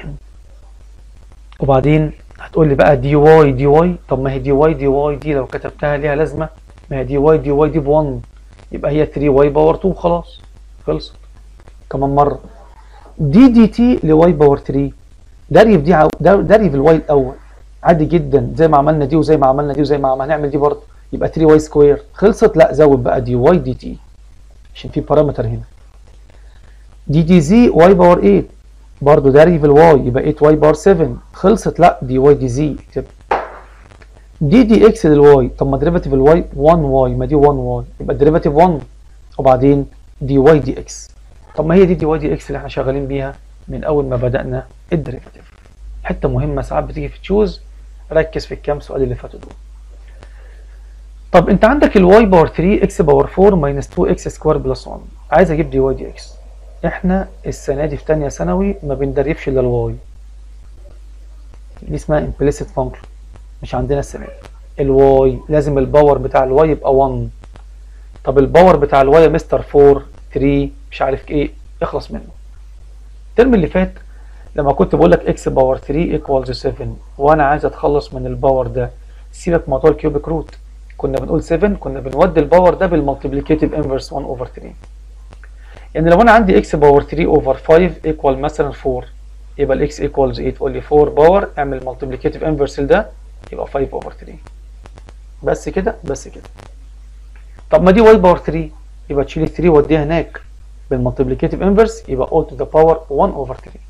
وبعدين هتقول لي بقى دي واي دي واي، طب ما هي دي واي دي واي دي لو كتبتها ليها لازمه، ما هي دي واي دي واي دي ب واحد، يبقى هي ثري واي باور تو خلاص خلصت. كمان مره دي دي تي لواي باور ثري، داري في دي عو... داري في الواي الاول عادي جدا، زي ما عملنا دي وزي ما عملنا دي وزي ما هنعمل دي برضه، يبقى ثري واي سكوير. خلصت؟ لا زود بقى دي واي دي تي عشان في بارامتر هنا. دي دي زي واي باور ثمانية برضه داري في الواي، يبقى ثمانية واي باور سفن. خلصت؟ لا دي واي دي زي. دي دي اكس للواي، طب ما ديريفاتيف الواي واحد واي، ما دي واحد واي، يبقى الديريفاتيف واحد وبعدين دي واي دي اكس. طب ما هي دي دي واي دي اكس اللي احنا شغالين بيها من اول ما بدأنا الديريفاتيف. حته مهمه ساعات بتيجي في تشوز، ركز في الكام سؤال اللي فاتوا دول. طب انت عندك الواي باور ثري اكس باور فور ماينس تو اكس سكوير بلس واحد، عايز اجيب دي واي دي اكس. احنا السنه دي في ثانيه ثانوي ما بندربش الا الواي، دي اسمها امبليسيت فانكشن، مش عندنا السنه دي. الواي لازم الباور بتاع الواي يبقى واحد. طب الباور بتاع الواي يا مستر فور ثري مش عارف ايه، اخلص منه. الترم اللي فات لما كنت بقول لك اكس باور ثري ايكوالز سفن وانا عايز اتخلص من الباور ده، سيبك موضوع الكيوبيك روت، كنا بنقول سفن كنا بنودي الباور ده بالمالتيبليكيتيف انفرس واحد اوفر ثري. يعني لو انا عندي اكس باور ثري اوفر فايف ايكوال مثلا فور، يبقى الاكس ايكوالز ثمانية، تقول لي فور باور اعمل مالتيبليكيتيف انفرس لده يبقى فايف اوفر ثري. بس كده بس كده. طب ما دي واي باور ثري، يبقى تشيل ثري وديها هناك بالمالتيبليكيتيف انفرس يبقى all to the power واحد اوفر ثري.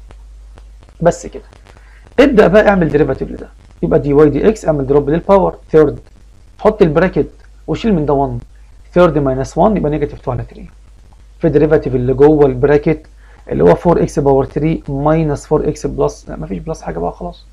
بس كده. ابدا بقى اعمل ديريفاتيف لده، يبقى دي واي دي اكس اعمل دروب للباور ثيرد، حط البراكت وشيل من ده واحد، ثيرد ماينس واحد يبقى نيجاتيف اتنين على ثري. في الديريفاتيف اللي جوه البراكت اللي هو فور اكس باور ثري ماينس فور اكس بلس، لا مفيش بلس حاجه بقى خلاص.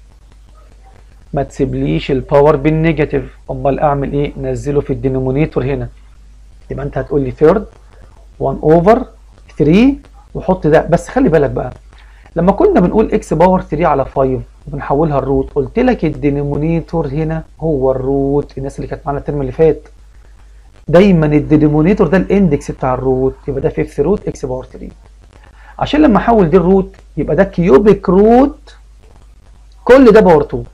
ما تسيبليش الباور بالنيجاتيف، امال اعمل ايه؟ نزله في الدينومينيتور هنا، يبقى انت هتقول لي ثيرد واحد اوفر ثري وحط ده. بس خلي بالك بقى لما كنا بنقول اكس باور ثري على خمسة وبنحولها الروت، قلت لك الدينومينيتور هنا هو الروت. الناس اللي كانت معانا الترم اللي فات دايما الدينومينيتور ده الاندكس بتاع الروت، يبقى ده فيفث روت اكس باور ثري. عشان لما احول دي الروت يبقى ده كيوبيك روت كل ده باور اتنين،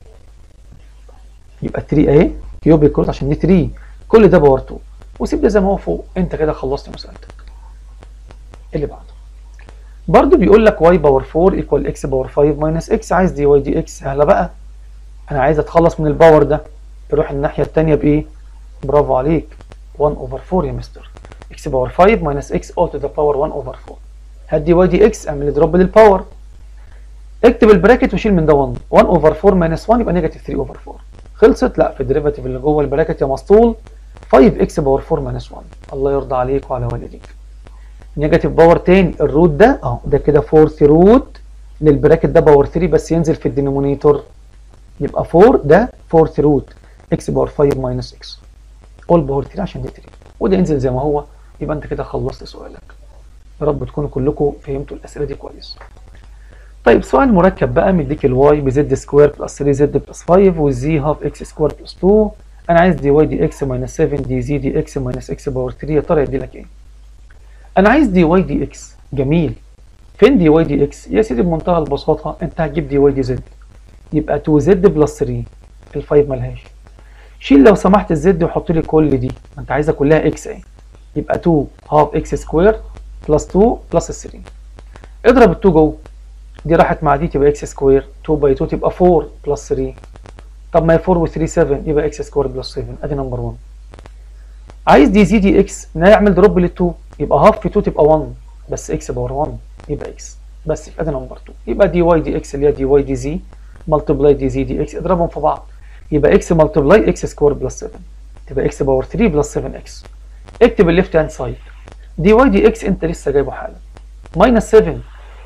يبقى ثري اهي كيوبيك روت عشان دي ثري كل ده باور اتنين، وسيب ده زي ما هو فوق. انت كده خلصت مسألتك. اللي بعده برضه بيقول لك واي باور فور ايكوال اكس باور فايف ماينس اكس، عايز دي واي دي اكس. سهله بقى، انا عايز اتخلص من الباور ده، تروح الناحيه الثانيه بايه؟ برافو عليك، واحد اوفر فور يا مستر. اكس باور فايف ماينس اكس all to the power واحد اوفر فور. هات دي واي دي اكس اعمل دروب للباور، اكتب البراكت وشيل من ده واحد، واحد اوفر فور ماينس واحد يبقى نيجاتيف ثري اوفر فور. خلصت؟ لا في الديريفاتيف اللي جوه البراكت يا مسطول فايف اكس باور فور ماينس واحد. الله يرضى عليك وعلى والديك. نيجاتيف باور تاني الروت ده اهو، ده كده فورث روت للبراكت ده باور ثري بس ينزل في الدينومينيتور، يبقى فور ده فورث روت اكس باور فايف ماينس اكس اول باور ثري عشان دي ثري، وده ينزل زي ما هو. يبقى انت كده خلصت سؤالك. يا رب تكونوا كلكم فهمتوا الاسئله دي كويس. طيب سؤال مركب بقى، مديك الواي بزد سكوير بلس ثري زد بلس فايف والزي هاف اكس سكوير بلس اتنين، انا عايز دي واي دي اكس ماينس سفن دي زي دي اكس ماينس اكس باور ثري، يا ترى يدي لك ايه؟ انا عايز دي واي دي اكس. جميل، فين دي واي دي اكس؟ يا سيدي بمنتهى البساطه انت هتجيب دي واي دي زد، يبقى تو زد بلس ثري، الفايف ملهاش، شيل لو سمحت الزد وحط لي كل دي، ما انت عايزها كلها اكس اهي، يبقى تو هاف اكس سكوير بلس اتنين بلس ثري، اضرب ال اتنين جوه، دي راحت مع دي تبقى اكس سكوير، اتنين باي اتنين تبقى اربعة بلس ثري، طب ما هي اربعة و ثري سبعة يبقى اكس سكوير بلس سبعة، ادي نمبر واحد. عايز دي زي دي اكس، نعمل دروب لل اتنين، يبقى هاف في اتنين تبقى واحد بس اكس باور واحد يبقى اكس، بس ادي نمبر اتنين. يبقى دي واي دي اكس اللي هي دي واي دي زي ملتبلاي دي زي دي اكس، اضربهم في بعض يبقى اكس ملتبلاي اكس سكوير بلس سبعة، تبقى اكس باور ثري بلس سبعة اكس. اكتب الليفت هاند سايد، دي واي دي اكس انت لسه جايبه حالا، ماينس سبعة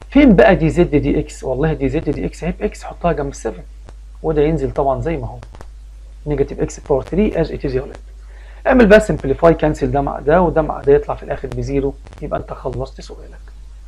فين بقى دي زد دي اكس؟ والله دي زد دي اكس اهي باكس، حطها جنب سبعة، وده ينزل طبعا زي ما هو نيجاتيف اكس باور ثلاثة از ات از يا ولاد. اعمل بقى سمبليفاي، كانسل ده مع ده وده مع ده، يطلع في الاخر بزيرو. يبقى انت خلصت سؤالك.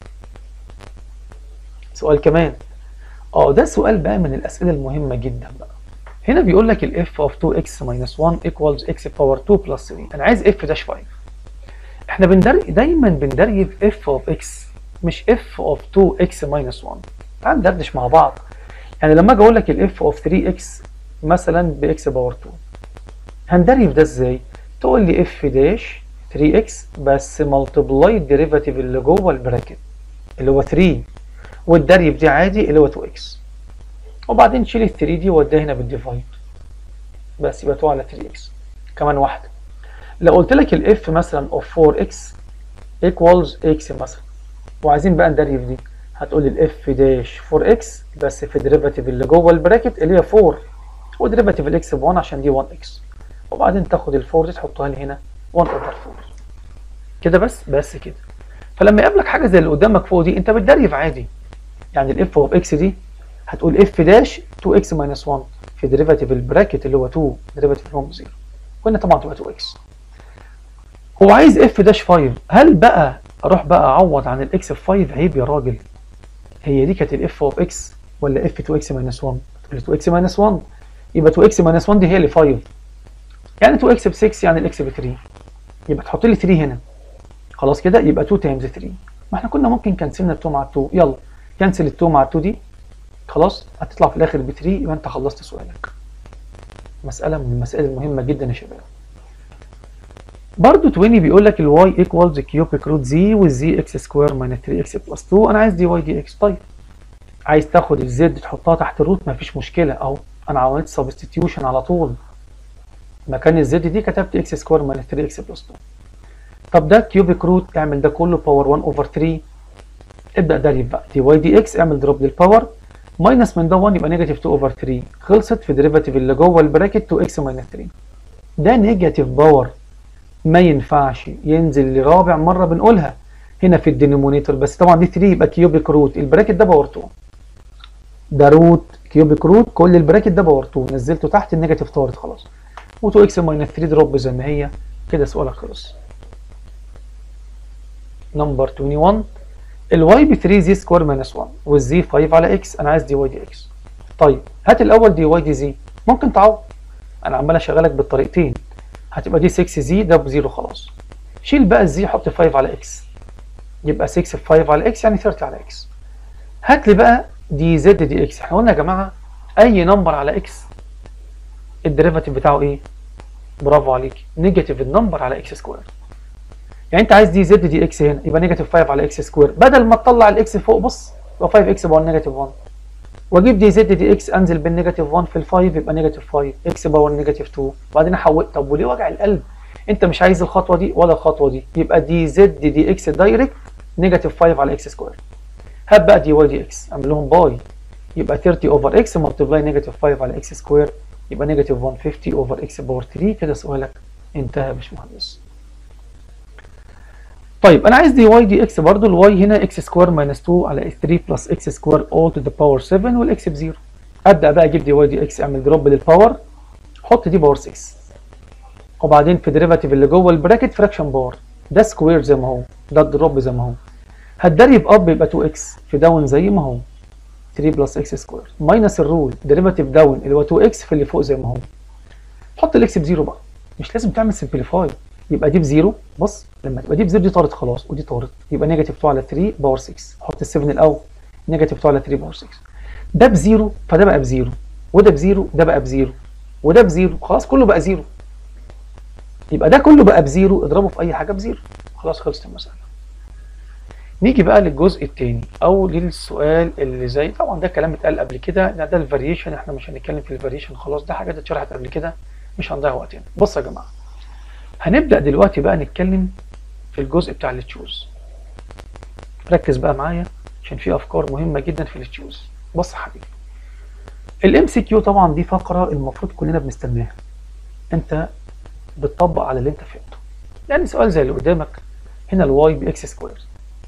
سؤال كمان، اه ده سؤال بقى من الاسئله المهمه جدا بقى. هنا بيقول لك الاف اوف تو اكس ماينس واحد ايكوالز اكس باور اتنين بلس ثلاثة. انا عايز اف داش خمسة. احنا بندري دايما بندري في اف اوف اكس مش اف اوف تو اكس ماينس واحد. تعال ندردش مع بعض. يعني لما اجي اقول لك الاف اوف ثلاثة اكس مثلا باكس باور اتنين، هندري في ده ازاي؟ تقول لي اف داش ثلاثة اكس بس ملتبلاي الديريفاتيف اللي جوه البراكت اللي هو ثلاثة، والدريف دي عادي اللي هو تو اكس، وبعدين تشيل ال ثلاثة دي ووديها هنا بالديفايد بس يبقى اتنين على ثلاثة اكس. كمان واحده، لو قلت لك الاف مثلا اوف أربعة اكس ايكوالز اكس مثلا، وعايزين بقى ندريف دي، هتقول لي الاف داش أربعة اكس بس في الديريفاتيف اللي جوه البراكت اللي هي أربعة، وديريفاتيف الاكس ب واحد عشان دي واحد اكس، وبعدين تاخد ال أربعة دي تحطها لي هنا واحد اوفر أربعة كده. بس بس كده. فلما يقابلك حاجه زي اللي قدامك فوق دي، انت بتدريف عادي. يعني الاف اوف اكس دي هتقول اف داش اتنين اكس ماينس واحد في ديريفاتيف البراكت اللي هو اتنين، ديريفاتيف اللي هو صفر، وهنا طبعا تبقى اتنين اكس. هو عايز اف داش خمسة، هل بقى اروح بقى اعوض عن الاكس في خمسة؟ عيب يا راجل، هي دي كانت الاف اوف اكس ولا اف اتنين اكس ماينس واحد؟ تقول اتنين اكس ماينس واحد، يبقى اتنين اكس ماينس واحد دي هي اللي خمسة، يعني اتنين اكس ب ستة يعني الاكس ب ثلاثة، يبقى تحط لي ثلاثة هنا. خلاص كده يبقى اتنين تايمز ثلاثة. ما احنا كنا ممكن كنسلنا ال اتنين مع ال اتنين، يلا كنسل ال اتنين مع ال اتنين دي، خلاص هتطلع في الاخر ب ثلاثة، يبقى انت خلصت سؤالك. مساله من المسائل المهمه جدا يا شباب. برضه عشرين بيقول لك الواي ايكوالز كيوبيك روت زي والزي اكس سكوير ماينس ثلاثة اكس بلس اتنين. انا عايز دي واي دي اكس. طيب عايز تاخد الزد تحطها تحت الروت، مفيش مشكله اهو، انا عملت سبستيتيوشن على طول، مكان الزد دي كتبت اكس سكوير ماينس ثلاثة اكس بلس اتنين. طب ده كيوبيك روت، اعمل ده كله باور واحد اوفر ثلاثة، ابدا ديريف بقى دي واي دي اكس، اعمل دروب للباور، ماينس من ده واحد يبقى نيجاتيف اتنين اوفر ثلاثة، خلصت في ديريفاتيف اللي جوه البراكت اتنين اكس ماينس ثلاثة. ده نيجاتيف باور ما ينفعش ينزل لرابع مره بنقولها هنا في الدينومينيتور، بس طبعا دي ثلاثة يبقى كيوبيك روت البراكت ده باور اتنين، ده روت كيوبيك روت كل البراكت ده باور اتنين، نزلته تحت النيجاتيف طارت خلاص، و2 اكس ماينس ثلاثة دروب زي ما هي كده. سؤالك خلص. نمبر واحد وعشرين، الواي ب ثلاثة زي سكوير ماينس واحد والزي خمسة على اكس، انا عايز دي واي دي اكس. طيب هات الاول دي واي دي زي، ممكن تعوض، انا عمال اشغلك بالطريقتين، هتبقى دي ستة زي ده بزيرو خلاص، شيل بقى الزي حط خمسة على اكس، يبقى ستة في خمسة على اكس يعني ثلاثين على اكس. هات لي بقى دي زد دي اكس، احنا قلنا يا جماعه اي نمبر على اكس الديريفاتيف بتاعه ايه؟ برافو عليك، نيجاتيف النمبر على اكس سكوير. يعني انت عايز دي زد دي اكس هنا يبقى نيجاتيف خمسة على اكس سكوير، بدل ما تطلع الاكس فوق بص يبقى خمسة اكس باور نيجاتيف واحد، واجيب دي زد دي اكس انزل بالنيجاتيف واحد في ال خمسة يبقى نيجاتيف خمسة اكس باور نيجاتيف اتنين، وبعدين احول. طب وليه وجع القلب؟ انت مش عايز الخطوه دي ولا الخطوه دي، يبقى دي زد دي اكس دايركت نيجاتيف خمسة على اكس سكوير. هات بقى دي واي دي اكس اعمل لهم باي، يبقى ثلاثين اوفر اكس ملتبلاي نيجاتيف خمسة على اكس سكوير، يبقى نيجاتيف مية وخمسين اوفر اكس باور ثلاثة. كده سؤالك انتهى يا باشمهندس. طيب انا عايز دي واي دي اكس برضو، الواي هنا اكس سكوير ماينس اتنين على ثلاثة بلس اكس سكوير اول تو ذا باور سبعة والاكس بزيرو. ابدا بقى اجيب دي واي دي اكس، اعمل دروب للباور، حط دي باور ستة، وبعدين في ديريفاتيف اللي جوه البراكت فراكشن باور، ده سكوير زي ما هو، ده الدروب زي ما هو، هتدرب اب يبقى اتنين اكس في داون زي ما هو ثلاثة بلس اكس سكوير ماينس الرول ديريفاتيف داون اللي هو اتنين اكس في اللي فوق زي ما هو، حط الاكس بزيرو بقى، مش لازم تعمل سمبليفاي، يبقى دي بزيرو. بص لما تبقى دي بزيرو دي طارت خلاص ودي طارت، يبقى نيجاتيف اتنين على ثلاثة باور ستة، حط ال سبعة الاول، نيجاتيف اتنين على ثلاثة باور ستة، ده بزيرو فده بقى بزيرو، وده بزيرو ده بقى بزيرو، وده بزيرو، خلاص كله بقى زيرو، يبقى ده كله بقى بزيرو، اضربه في اي حاجه بزيرو، خلاص خلصت المساله. نيجي بقى للجزء الثاني او للسؤال اللي زي، طبعا ده كلام اتقال قبل كده، ده, ده الفاريشن، احنا مش هنتكلم في الفاريشن خلاص، ده حاجات اتشرحت قبل كده مش هنضيع وقتنا. بصوا يا جماعه، هنبدا دلوقتي بقى نتكلم في الجزء بتاع التشوز. ركز بقى معايا عشان في افكار مهمه جدا في التشوز. بص يا حبيبي، الام سي كيو طبعا دي فقره المفروض كلنا بنستناها، انت بتطبق على اللي انت فهمته. يعني سؤال زي اللي قدامك هنا الواي باكس سكوير،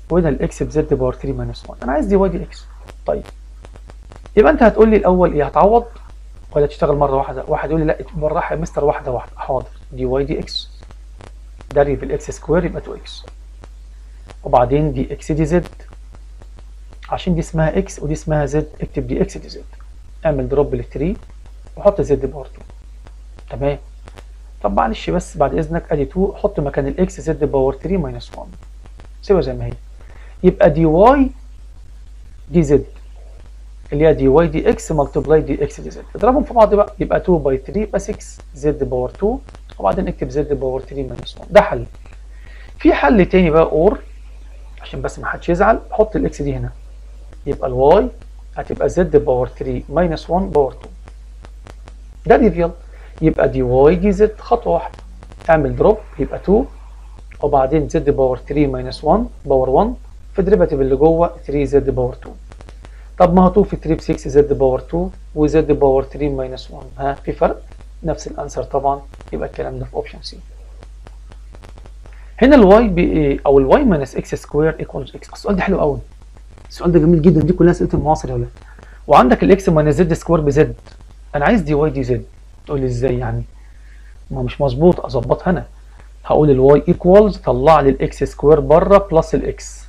وهنا الاكس بزد باور تلاتة ماينس واحد. انا عايز دي واي دي اكس. طيب يبقى انت هتقول لي الاول ايه، هتعوض ولا تشتغل مره واحده؟ واحد يقول لي لا بالراحه يا مستر، واحده واحده. حاضر، دي واي دي اكس داري في الاكس سكوير يبقى تو اكس، وبعدين دي اكس دي زد، عشان دي اسمها اكس ودي اسمها زد اكتب دي اكس دي زد. اعمل دروب لل تلاتة وحط زد باور اتنين. تمام. طب معلش بس بعد اذنك ادي اتنين، حط مكان الاكس زد باور تلاتة ماينس واحد، سيبها زي ما هي. يبقى دي واي دي زد اللي هي دي واي دي اكس ملتبلاي دي اكس دي زد، اضربهم في بعض بقى يبقى اتنين باي تلاتة يبقى ستة زد باور اتنين، وبعدين اكتب زد باور تلاتة ماينس واحد. ده حل. في حل تاني بقى اور، عشان بس ما حدش يزعل، حط الاكس دي هنا يبقى الواي هتبقى زد باور تلاتة ماينس واحد باور اتنين. ده ريفيال. يبقى دي واي دي زد خطوه واحده، اعمل دروب يبقى اتنين، وبعدين زد باور تلاتة ماينس واحد باور واحد في ديريفاتيف اللي جوه تلاتة زد باور اتنين. طب ما هو اتنين في تلاتة ب ستة زد باور اتنين وزد باور تلاتة ماينس واحد، ها في فرق؟ نفس الانسر طبعا. يبقى الكلام ده في اوبشن سي. هنا الواي بي او الواي ماينس اكس سكوير ايكوالز اكس. السؤال ده حلو قوي، السؤال ده جميل جدا، دي كلها اسئله المعاصر يا ولاد. وعندك الاكس ماينس زد سكوير بزد، انا عايز دي واي دي زد. تقول لي ازاي يعني؟ ما مش مظبوط، اظبطها انا. هقول الواي ايكوالز طلع لي الاكس سكوير بره بلس الاكس،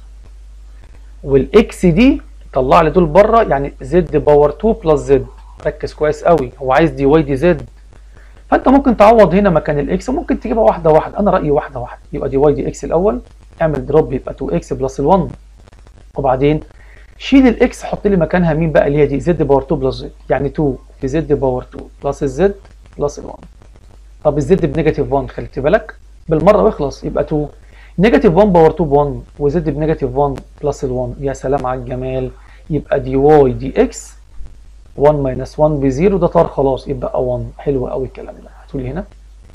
والاكس دي طلع لي دول بره، يعني زد باور اتنين بلس زد. ركز كويس قوي، هو عايز دي واي دي زد، فانت ممكن تعوض هنا مكان الاكس وممكن تجيبها واحده واحده. انا رايي واحده واحده. يبقى دي واي دي اكس الاول، اعمل دروب يبقى اتنين اكس بلس ال1، وبعدين شيل الاكس حط لي مكانها مين بقى اللي هي دي زد باور اتنين بلس زد، يعني اتنين في زد باور اتنين بلس الزد بلس ال1. طب الزد بنيجاتيف واحد خلي بالك بالمره واخلص، يبقى اتنين نيجاتيف واحد باور اتنين ب واحد وزد بنيجاتيف واحد بلس ال1. يا سلام على الجمال. يبقى دي واي دي اكس واحد ماينس واحد بزيرو، ده طار خلاص يبقى واحد. حلو قوي الكلام ده. هتقولي هنا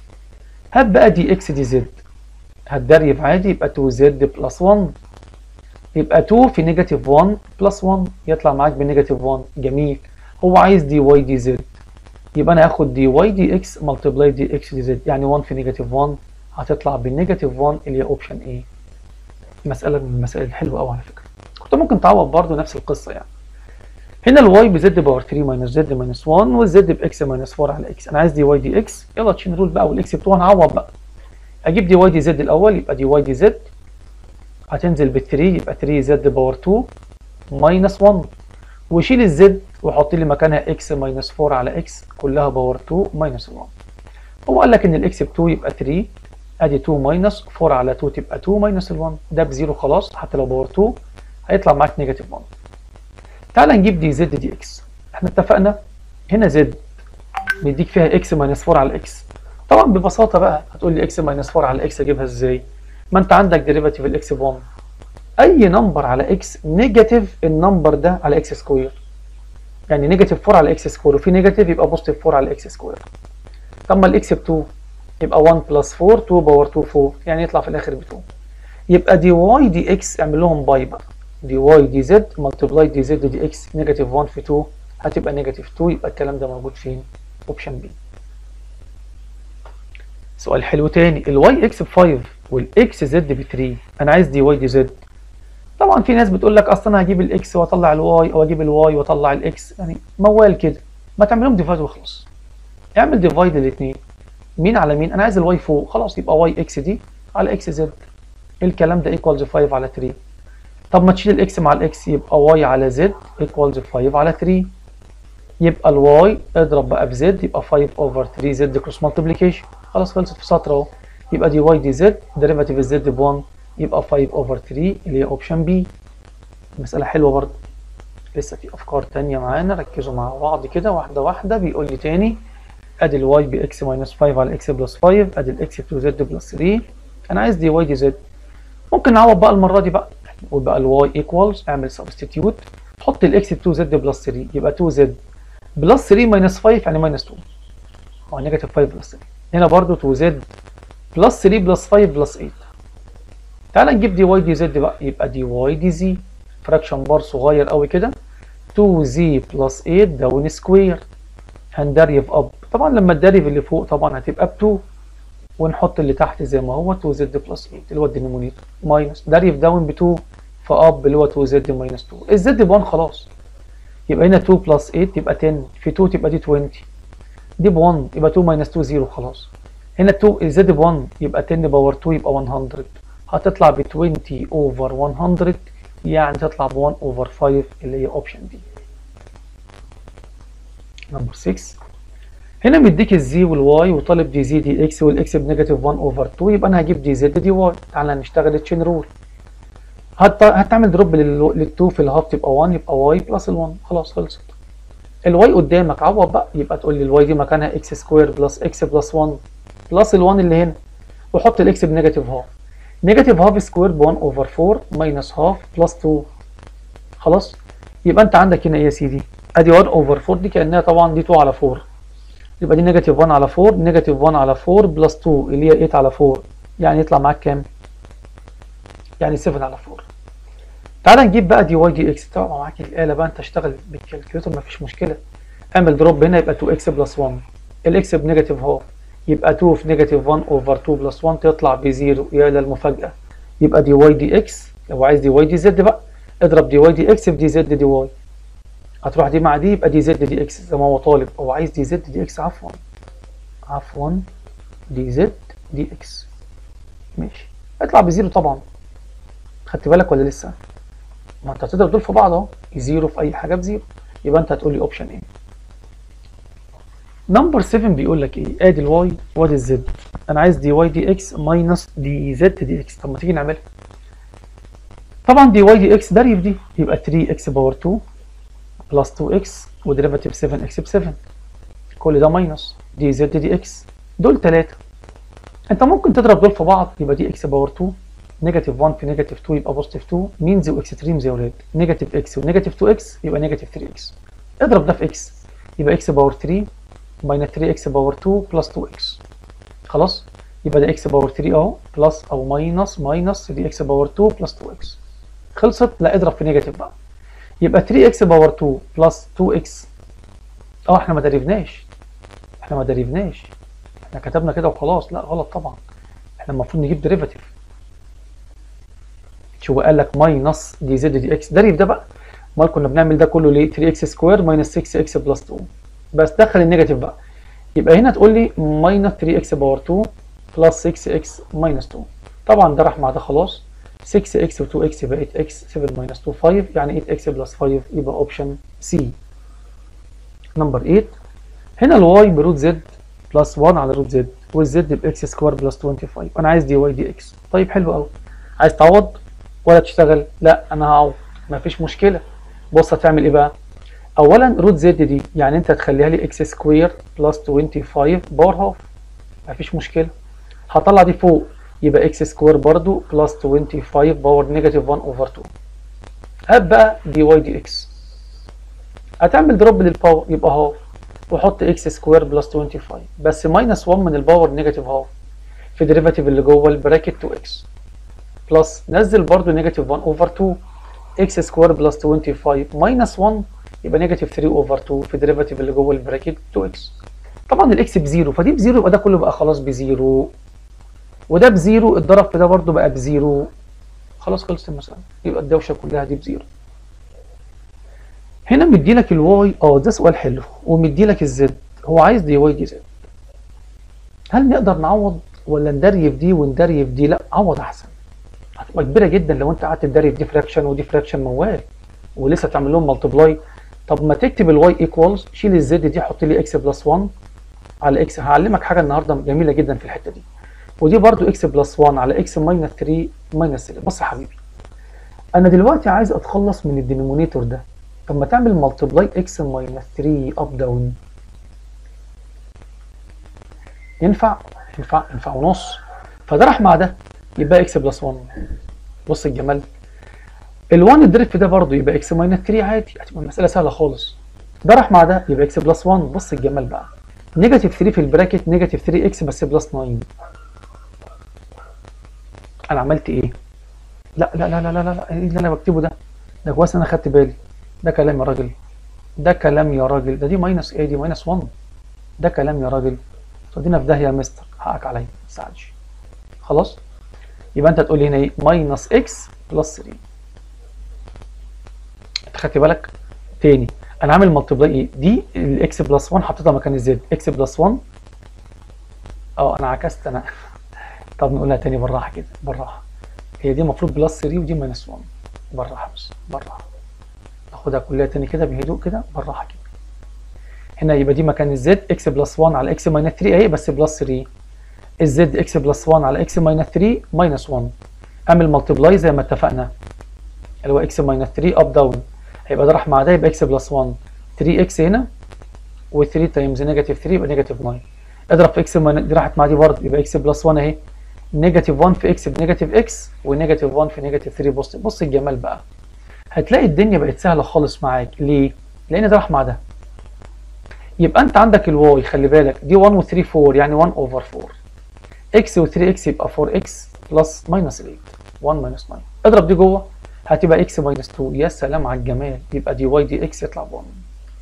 هات بقى دي اكس دي زد، هتدريف عادي يبقى اتنين زد بلس واحد، يبقى اتنين في نيجاتيف واحد بلس واحد يطلع معاك بنيجاتيف واحد. جميل. هو عايز دي واي دي زد، يبقى انا هاخد دي واي دي اكس ملتبلاي دي اكس دي زد، يعني واحد في نيجاتيف واحد هتطلع بالنيجاتيف واحد اللي هي اوبشن ايه. مساله من المسائل الحلوه قوي على فكره. كنت ممكن تعوض برضو نفس القصه يعني. هنا الواي بزد باور تلاتة ماينس زد ماينس واحد والزد باكس ماينس اربعة على اكس. انا عايز دي واي دي اكس، يلا تشين رول بقى والاكس بتوعها نعوض بقى. اجيب دي واي دي زد الاول، يبقى دي واي دي زد هتنزل بال تلاتة، يبقى تلاتة زد باور اتنين ماينس واحد، وشيل الزد وحط لي مكانها اكس ماينس اربعة على اكس كلها باور اتنين ماينس واحد. هو قال لك ان الاكس ب اتنين يبقى تلاتة، ادي اتنين ماينس اربعة على اتنين تبقى اتنين ماينس واحد، ده بزيرو خلاص حتى لو باور اتنين هيطلع معاك نيجاتيف واحد. تعال نجيب دي زد دي اكس. احنا اتفقنا هنا زد بيديك فيها اكس ماينس اربعة على اكس. طبعا ببساطه بقى هتقول لي اكس ماينس اربعة على اكس اجيبها ازاي؟ ما انت عندك ديريفاتيف الاكس ب واحد، اي نمبر على اكس نيجاتيف النمبر ده على اكس سكوير، يعني نيجاتيف اربعة على اكس سكوير وفي نيجاتيف يبقى بوزيتيف اربعة على اكس سكوير. طب ما الاكس ب اتنين يبقى واحد بلس اربعة اتنين باور اتنين اربعة، يعني يطلع في الاخر ب اتنين. يبقى دي واي دي اكس اعمل لهم باي بقى، دي واي دي زد ملتبلاي دي زد دي اكس، نيجاتيف واحد في اتنين هتبقى نيجاتيف اتنين، يبقى الكلام ده موجود فين؟ اوبشن بي. سؤال حلو تاني، الواي اكس ب خمسة والاكس زد ب تلاتة، انا عايز دي واي دي زد. طبعا في ناس بتقول لك اصل انا هجيب الاكس واطلع الواي او اجيب الواي واطلع الاكس، يعني موال كده. ما تعملهم ديفايد واخلص. اعمل ديفايد الاثنين، مين على مين؟ انا عايز الواي فوق، خلاص يبقى واي اكس دي على اكس زد. الكلام ده ايكوالز خمسة على تلاتة. طب ما تشيل الاكس مع الاكس يبقى واي على زد ايكوالز خمسة على تلاتة. يبقى الواي اضرب بقى في زد يبقى خمسة اوفر تلاتة زد كروس مالتيبليكيشن. خلاص خلصت في سطر اهو. يبقى دي واي دي زد ديريفاتيف الزد ب واحد يبقى خمسة اوفر تلاتة اللي هي اوبشن بي. مسألة حلوة برضه. لسه في افكار تانية معانا، ركزوا مع بعض كده واحدة واحدة. بيقول لي تاني ادي الواي باكس ماينس خمسة على اكس بلس خمسة، ادي الاكس اتنين زد بلس تلاتة. انا عايز دي واي دي زد. ممكن نعوض بقى المرة دي بقى، ويبقى الواي ايكوالز اعمل سبستيتيوت، حط الاكس اتنين زد بلس تلاتة يبقى اتنين زد بلس تلاتة ماينس خمسة يعني ماينس اتنين، اه نيجاتيف خمسة بلس تلاتة. هنا برضه اتنين زد بلس تلاتة بلس خمسة بلس تمانية. تعال نجيب دي واي دي زد بقى، يبقى دي واي دي زي فراكشن بار صغير قوي كده، اتنين زي بلس تمانية داون سكوير. هندريف اب، طبعا لما الدريف اللي فوق طبعا هتبقى ب اتنين، ونحط اللي تحت زي ما هو اتنين زد بلس تمانية اللي هو الدينومينيتور ماينس دريف داون ب اتنين فاب اللي هو تو زد ماينس اتنين. الزد ب واحد خلاص، يبقى هنا اتنين بلس تمانية يبقى عشرة، في اتنين تبقى دي عشرين، دي ب واحد يبقى اتنين ماينس اتنين صفر خلاص. هنا اتنين الزد ب واحد يبقى عشرة باور اتنين يبقى مية، هتطلع ب عشرين اوفر مية، يعني تطلع ب واحد اوفر خمسة اللي هي اوبشن دي. نمبر ستة، هنا مديك الزي والواي وطالب دي زي دي اكس، والاكس بنيجاتيف واحد اوفر اتنين، يبقى انا هجيب دي زد دي واي. تعالى نشتغل التشين رول. هت... هتعمل دروب لل اتنين في الهاف تبقى واحد، يبقى واي بلس ال واحد، خلاص خلصت. الواي قدامك عوض بقى، يبقى تقول لي الواي دي مكانها اكس سكوير بلس اكس بلس واحد بلس ال واحد اللي هنا، وحط الاكس بنيجاتيف هاف. نيجاتيف هاف سكوير ب واحد اوفر اربعة ماينس هاف بلس اتنين، خلاص. يبقى انت عندك هنا ايه يا سيدي؟ ادي واحد اوفر اربعة دي كانها طبعا دي اتنين على اربعة، يبقى دي نيجاتيف واحد على اربعة، نيجاتيف واحد على اربعة بلس اتنين اللي هي تمانية على اربعة، يعني يطلع معاك كام؟ يعني سبعة على اربعة. تعالى نجيب بقى دي واي دي اكس. طبعا معاك الاله بقى، انت اشتغل بالكالكوليتر مفيش مشكله. اعمل دروب هنا يبقى اتنين اكس بلس واحد، الاكس بنيجاتيف هاف، يبقى اتنين في نيجاتيف واحد اوفر اتنين بلس واحد تطلع بزيرو. يا للمفاجاه، يبقى دي واي دي اكس. لو عايز دي واي دي زد بقى اضرب دي واي دي اكس في دي زد دي واي، هتروح دي مع دي يبقى دي زد دي اكس زي ما هو طالب. هو عايز دي زد دي اكس، عفوا عفوا دي زد دي اكس، ماشي. هيطلع بزيرو طبعا، خدت بالك ولا لسه؟ ما انت هتضرب دول في بعض اهو، زيرو في اي حاجه بزيرو، يبقى انت هتقول لي اوبشن ايه. نمبر سبعة بيقول لك ايه؟ ادي الواي وادي الزد، انا عايز دي واي دي اكس ماينس دي زد دي اكس. طب ما تيجي نعملها. طبعا دي واي دي اكس داري في دي، يبقى تلاتة اكس باور اتنين بلس اتنين اكس وديريفاتيف سبعة اكس ب سبعة، كل ده ماينس دي زد دي اكس، دول تلاتة. انت ممكن تضرب دول في بعض يبقى دي اكس باور اتنين نيجاتيف واحد في نيجاتيف اتنين يبقى بوزيتيف اتنين، مينز واكستريمز يا ولاد، نيجاتيف اكس ونيجاتيف اتنين اكس يبقى نيجاتيف تلاتة اكس. اضرب ده في اكس يبقى اكس باور تلاتة ماينس تلاتة اكس باور اتنين بلس اتنين اكس، خلاص. يبقى ده اكس باور تلاتة اهو بلس او ماينس ماينس دي اكس باور اتنين بلس اتنين اكس، خلصت. لا اضرب في نيجاتيف بقى، يبقى تلاتة اكس باور اتنين بلس اتنين اكس. اه احنا ما دريفناش، احنا ما دريفناش، احنا كتبنا كده وخلاص. لا غلط طبعا، احنا المفروض نجيب ديريفاتيف. شو قال لك ماينس دي زد دي اكس، دريف ده بقى. امال كنا بنعمل ده كله ليه؟ تلاتة اكس سكوير ماينس ستة اكس بلس اتنين، بس دخل النيجاتيف بقى. يبقى هنا تقول لي ماينس تلاتة اكس باور اتنين بلس ستة اكس ماينس اتنين، طبعا ده راح مع ده خلاص. ستة اكس و اتنين اكس يبقى تمانية اكس، سبعة ماينس اتنين خمسة، يعني تمانية اكس بلس خمسة يبقى اوبشن سي. نمبر تمانية، هنا الواي بروت زد بلس واحد على روت زد، والزد باكس سكوير بلس خمسة وعشرين، انا عايز دي واي دي اكس. طيب حلو قوي. عايز تعوض ولا تشتغل؟ لا انا هعوض، مفيش مشكله. بص هتعمل ايه بقى؟ اولا روت زد دي يعني انت هتخليها لي اكس سكوير بلس خمسة وعشرين باور هاف، مفيش مشكله. هطلع دي فوق يبقى اكس سكوير برضو بلس خمسة وعشرين باور نيجاتيف واحد اوفر اتنين. هات بقى دي واي دي اكس، هتعمل دروب للباور يبقى هاف، وحط اكس سكوير بلس خمسة وعشرين بس ماينس واحد من الباور نيجاتيف هاف في ديريفاتيف اللي جوه البراكت اتنين اكس، بلس نزل برضو نيجاتيف واحد اوفر اتنين اكس سكوير بلس خمسة وعشرين ماينس واحد يبقى نيجاتيف تلاتة اوفر اتنين في ديريفاتيف اللي جوه البراكت اتنين اكس. طبعا الاكس بزيرو فدي بزيرو، يبقى ده كله بقى خلاص بزيرو، وده بزيرو اتضرب في ده برضو بقى بزيرو، خلاص خلصت المسألة. يبقى الدوشة كلها دي بزيرو. هنا مديلك الواي، اه ده سؤال حلو، ومديلك الزد، هو عايز دي واي دي زد. هل نقدر نعوض ولا ندريف دي وندريف دي؟ لا عوض احسن، هتبقى كبيره جدا لو انت قعدت تدريف دي فراكشن ودي فراكشن موال ولسه تعمل لهم ملتبلاي. طب ما تكتب الواي ايكوالز، شيل الزد دي حط لي اكس بلس واحد على اكس. هعلمك حاجه النهارده جميله جدا في الحته دي، ودي برضو اكس بلس واحد على اكس ماينس تلاتة ماينس تلاتة. بص يا حبيبي، انا دلوقتي عايز اتخلص من الدينومينيتور ده، طب ما تعمل ملتبلاي اكس ماينس تلاتة اب داون. ينفع؟ ينفع ينفع ونص، فده راح مع ده يبقى اكس بلس واحد. بص الجمال، ال1 اتضرب في ده برضه يبقى اكس ماينس تلاتة عادي، هتبقى المساله سهله خالص. ده راح مع ده يبقى اكس بلس واحد. بص الجمال بقى، نيجاتيف تلاتة في البراكت نيجاتيف تلاتة اكس بس بلس تسعة. انا عملت ايه؟ لا لا لا لا لا لا، ايه اللي انا بكتبه ده؟ ده كويس انا خدت بالي، ده كلام يا راجل، ده كلام يا راجل، ده دي ماينس ايه؟ دي ماينس واحد، ده كلام يا راجل. تودينا في داهيه يا مستر، حقك عليا ما تزعلش. خلاص؟ يبقى انت تقول لي هنا ايه؟ ماينس اكس بلس تلاتة. خدت بالك؟ تاني انا عامل ملتبلاي ايه؟ دي الاكس بلس واحد حطيتها مكان الزد، اكس بلس واحد. اه انا عكست انا. طب نقولها تاني بالراحه كده، بالراحه. هي دي المفروض بلس تلاتة ودي ماينس واحد. بالراحه بس، بالراحه. ناخدها كلها تاني كده بهدوء كده، بالراحه كده. هنا يبقى دي مكان الزد اكس بلس واحد على اكس ماينس تلاتة اهي، بس بلس تلاتة. الزد اكس بلس واحد على اكس ماينس تلاتة ماينس واحد. اعمل ملتبلاي زي ما اتفقنا، اللي هو اكس ماينس تلاتة اب داون، هيبقى ده راح مع ده، يبقى اكس بلس واحد. تلاتة اكس هنا و3 تايمز نيجاتيف تلاتة يبقى نيجاتيف تسعة. اضرب في اكس ماينس دي راحت مع دي برضه، يبقى اكس بلس واحد اهي. نيجاتيف واحد في اكس بنيجاتيف اكس، ونيجاتيف واحد في نيجاتيف تلاتة. بص بص الجمال بقى. هتلاقي الدنيا بقت سهله خالص معاك، ليه؟ لان ده راح مع ده. يبقى انت عندك الواي، خلي بالك دي واحد و3 أربعة، يعني واحد اوفر أربعة. اكس و3 اكس يبقى أربعة اكس بلس ماينس تمانية، واحد ماينس تسعة. اضرب دي جوه هتبقى اكس ماينس اتنين. يا سلام على الجمال، يبقى دي واي دي اكس يطلع ب واحد.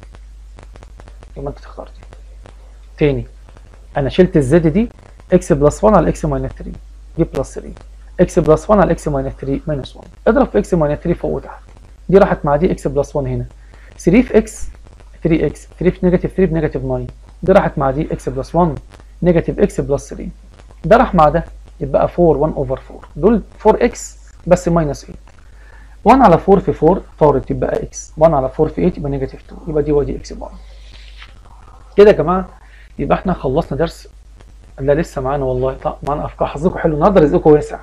يبقى انت تختار دي. تاني انا شلت الزد دي، اكس بلس واحد على اكس ماينس تلاتة، دي بلس تلاتة. اكس بلس واحد على اكس ماينس تلاتة ماينس واحد. اضرب في اكس ماينس تلاتة فوق وتحت، دي راحت مع دي، اكس بلس واحد هنا. تلاتة في اكس تلاتة اكس، تلاتة في نيجاتيف تلاتة بنيجاتيف تسعة، دي راحت مع دي، اكس بلس واحد نيجاتيف اكس بلس تلاتة. ده راح مع ده، يبقى أربعة واحد اوفر أربعة. دول أربعة اكس بس ماينس تمانية. واحد على أربعة في أربعة طارت، يبقى اكس. واحد على أربعة في تمانية يبقى نيجاتيف اتنين، يبقى دي واي دي اكس بواحد. كده يا جماعه يبقى احنا خلصنا درس. لا لسه معانا والله، طب معانا افكار. حظكم حلو النهارده، رزقكم واسع.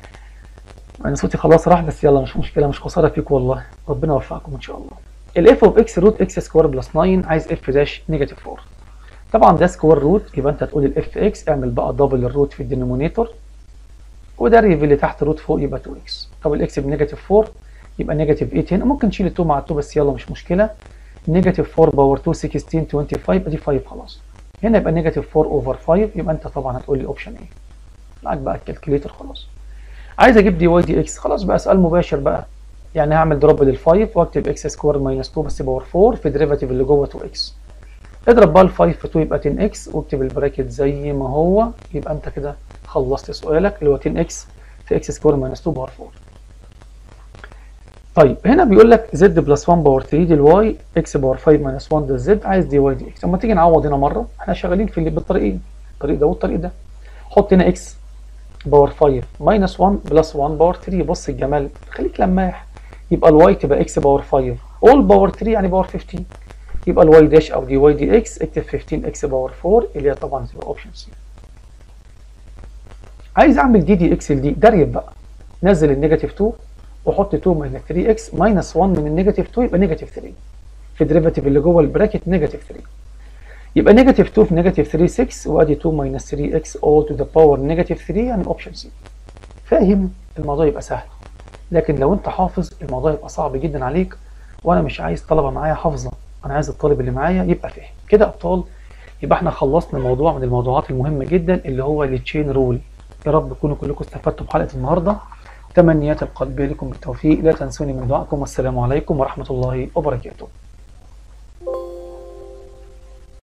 انا صوتي خلاص راح، بس يلا مش مشكله، مش خساره فيكم والله، ربنا يوفقكم ان شاء الله. الاف اوف اكس روت اكس سكوير بلس تسعة، عايز اف داش نيجاتيف أربعة. طبعا ده سكوير روت، يبقى انت هتقول الاف اكس اعمل بقى دبل الروت في الدينومينيتور، ودريف اللي تحت روت فوق يبقى اتنين اكس. طب الاكس بنيجاتيف أربعة يبقى نيجاتيف تمانية هنا، ممكن تشيل اتنين مع اتنين بس يلا مش مشكله. نيجاتيف أربعة باور اتنين ستاشر خمسة وعشرين يبقى دي خمسة خلاص. هنا يبقى نيجاتيف أربعة اوفر خمسة، يبقى انت طبعا هتقول لي اوبشن ايه. معاك بقى الكالكوليتر خلاص. عايز اجيب دي واي دي اكس، خلاص بقى سؤال مباشر بقى. يعني هعمل دروب لل5 واكتب اكس سكوير ماينس اتنين بس باور أربعة في ديريفاتيف اللي جوه اتنين اكس. اضرب بقى ال5 في اتنين يبقى عشرة اكس، واكتب البراكت زي ما هو، يبقى انت كده خلصت سؤالك اللي هو عشرة اكس في اكس سكوير ماينس اتنين باور أربعة. طيب هنا بيقول لك زد بلس واحد باور تلاتة دي الواي، اكس باور خمسة ماينس واحد ده الزد، عايز دي واي دي اكس. اما تيجي نعوض هنا مره، احنا شغالين في اللي بالطريقين، الطريق ده والطريق ده. حط هنا اكس باور خمسة ماينس واحد بلس واحد باور تلاتة، بص الجمال، خليك لماح. يبقى الواي تبقى اكس باور خمسة اول باور تلاتة يعني باور خمستاشر، يبقى الواي داش او دي واي دي اكس اكتب خمستاشر اكس باور أربعة اللي هي طبعا تبقى اوبشن سي. عايز اعمل دي دي اكس لدي، دريب بقى، نزل النيجاتيف اتنين وحط اتنين ماينس تلاتة اكس ماينس واحد من النيجاتيف اتنين يبقى نيجاتيف تلاتة، في الديريفاتيف اللي جوه البراكت نيجاتيف تلاتة، يبقى نيجاتيف اتنين في نيجاتيف تلاتة ستة، وادي اتنين ماينس تلاتة اكس اول تو ذا باور نيجاتيف تلاتة يعني اوبشن سي. فاهم؟ الموضوع يبقى سهل. لكن لو انت حافظ الموضوع يبقى صعب جدا عليك، وانا مش عايز طلبه معايا حافظه، انا عايز الطالب اللي معايا يبقى فاهم. كده يا ابطال يبقى احنا خلصنا موضوع من الموضوعات المهمه جدا اللي هو التشين رول. يا رب تكونوا كلكم استفدتوا بحلقه النهارده. تمنيات القلبيه لكم بالتوفيق، لا تنسوني من دعائكم، والسلام عليكم ورحمه الله وبركاته.